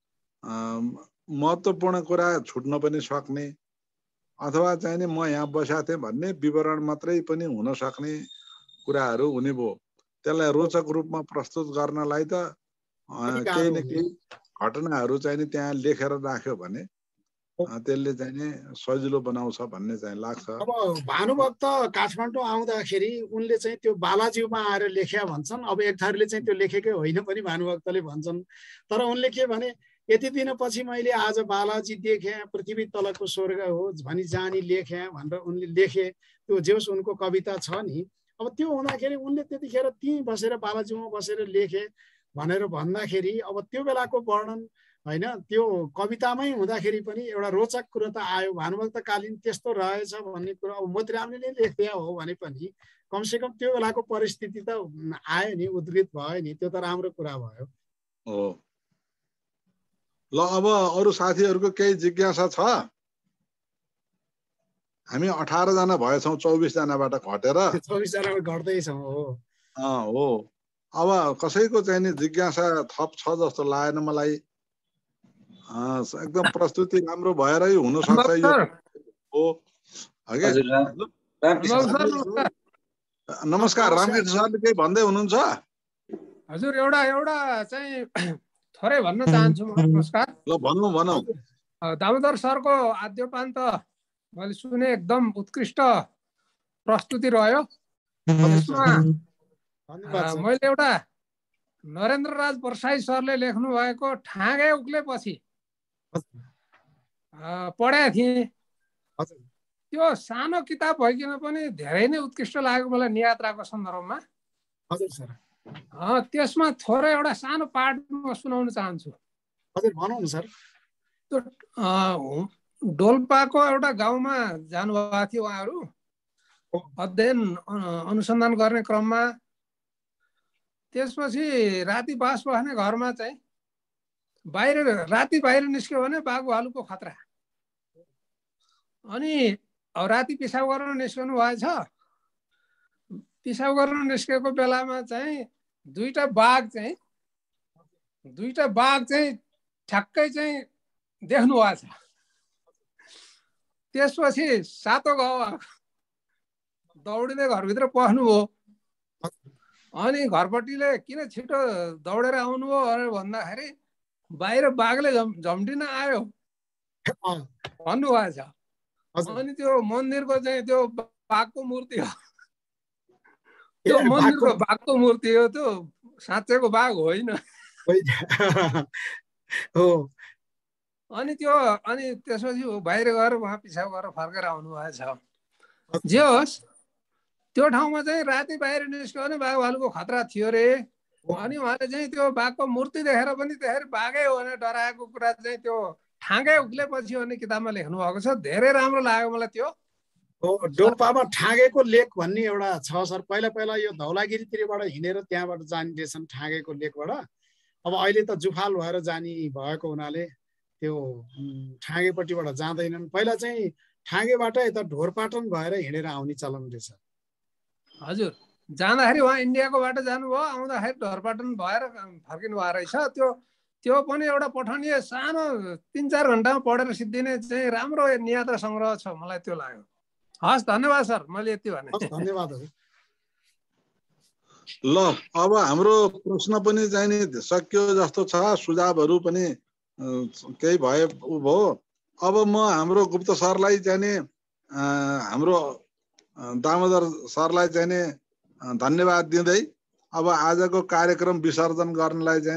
महत्त्वपूर्ण कुरा छुट्न पनि सक्ने अथवा चाहिँ नि म यहाँ बसेको थिएँ भन्ने विवरण मात्रै पनि हुन सक्ने कुराहरू हुने भयो। त्यसलाई रोचक रूपमा प्रस्तुत गर्नलाई त केही न केही घटनाहरू चाहिँ नि त्यहाँ लेखेर राख्यो भने त्यसले चाहिँ नि सजिलो बनाउँछ भन्ने चाहिँ लाग्छ। अब भानुभक्त काठमाडौँ आउँदाखेरि उनले चाहिँ त्यो बालाजीमा आएर लेख्या भन्छन्। अब एक थरीले चाहिँ त्यो लेखेकै होइन पनि भानुभक्तले भन्छन्। तर उनले के भने यति दिनपछि मैले आज बालाजी देखेँ, पृथ्वी तलको स्वर्ग हो भनी जानी लेखेँ भनेर उनले लेखे। त्यो जेहोस् उनको कविता छ नि। अब त्यो हुँदाखेरि उनले त्यतिखेर त्यहीँ बसेर बालाजीमा बसेर लेखे भनेर भन्दाखेरि अब त्यो बेलाको वर्णन होइन त्यो कवितामै हुँदाखेरि पनि एउटा रोचक कुरो त आयो। भानुभक्तकालीन त्यस्तो रहेछ भन्ने कुरो अब मोतीरामले नै लेख्दिया हो भने पनि कमसेकम त्यो बेलाको परिस्थिति त आयो नि, उद्गृत भयो नि, त्यो त राम्रो कुरा भयो। हो ल अब अरू साथीहरूको केही जिज्ञासा छ? हामी 18 जना भएछौँ 24 जनाबाट घटेर 24 जनाबाट घट्दैछौँ। हो अब कसैको चाहिँ नि जिज्ञासा थप छ जस्तो लागेन मलाई। एकदम प्रस्तुति राम्रो भएरै हुन सक्छ यो हो। नमस्कार रामकृष्ण सरले केही भन्दै हुनुहुन्छ? हजुर एउटा चाहिँ थोरै भन्न चाहन्छु म। नमस्कार। ल भनौँ। दामोदर सरको आद्योपान त मैले सुने एकदम उत्कृष्ट प्रस्तुति रह्यो। त्यसमा मैले एउटा नरेन्द्र राज परसाई सरले लेख्नु भएको ठाँगे उक्लेपछि पढेको थिएँ। त्यो सानो किताब भइकन पनि धेरै नै उत्कृष्ट लाग्यो मलाई नियात्राको सन्दर्भमा। हजुर सर। त्यसमा थोरै एउटा सानो पाठ म सुनाउन चाहन्छु। हजुर भनौँ न सर। त्यो डोल्पाको एउटा गाउँमा जानुभएको थियो उहाँहरू अध्ययन अनुसन्धान गर्ने क्रममा। त्यसपछि राति बास बस्ने घरमा चाहिँ राति बाहिर निस्क्यो भने बाघ भालुको खतरा। अनि राति पिसाब गर्न निस्कनु भएछ। पिसाब गर्न निस्केको बेलामा चाहिँ दुईटा बाघ चाहिँ ठ्याक्कै चाहिँ देख्नु भएछ। त्यसपछि सातो गाउँ दौडिँदै घरभित्र पस्नुभयो। अनि घरपट्टिले किन छिटो दौडेर आउनुभयो भनेर भन्दाखेरि बाहिर बाघले झम्टिन आयो भन्नुभएछ। अनि त्यो मन्दिरको चाहिँ त्यो बाघको मूर्ति हो। त्यो मन्दिरको बाघको मूर्ति हो, त्यो साँच्चैको बाघ होइन। अनि त्यसपछि बाहिर गएर उहाँ पिसाब गरेर फर्केर आउनु भएछ। जे होस् त्यो ठाउँमा चाहिँ राति बाहिर निस्क्यो भने बाघ भालुको खतरा थियो रे। अनि उहाँले चाहिँ त्यो बाघको मूर्ति देखेर पनि त्यसरी बाघै हो भने डराएको कुरा चाहिँ त्यो ठाँगे उक्लेपछि भन्ने किताबमा लेख्नु भएको छ। धेरै राम्रो लाग्यो मलाई त्यो। डोल्पामा ठाँगेको लेक भन्ने एउटा छ सर। पहिला यो धौलागिरीतिरबाट हिँडेर त्यहाँबाट जाने रहेछन् ठाँगेको लेकबाट। अब अहिले त जुफाल भएर जाने भएको हुनाले त्यो ठाँगेपट्टिबाट जाँदैनन्। पहिला चाहिँ ठाँगेबाट यता ढोरपाटन भएर हिँडेर आउने चलन रहेछ। हजुर जाँदाखेरि उहाँ इन्डियाको बाटो जानुभयो, आउँदाखेरि ढोरपाटन भएर फर्किनु भएको रहेछ। त्यो पनि एउटा पठनीय सानो 3-4 घन्टामा पढेर सिद्धिने चाहिँ राम्रो नियात्रा सङ्ग्रह छ, मलाई त्यो लाग्यो। हस् धन्यवाद सर, मैले यति भने। धन्यवाद। ल अब हाम्रो प्रश्न पनि चाहिँ नि सकियो जस्तो छ। सुझावहरू पनि केही भयो। अब म हाम्रो गुप्त सरलाई चाहिँ नि हाम्रो दामोदर सरलाई चाहिँ नि धन्यवाद दिँदै अब आजको कार्यक्रम विसर्जन गर्नलाई चाहिँ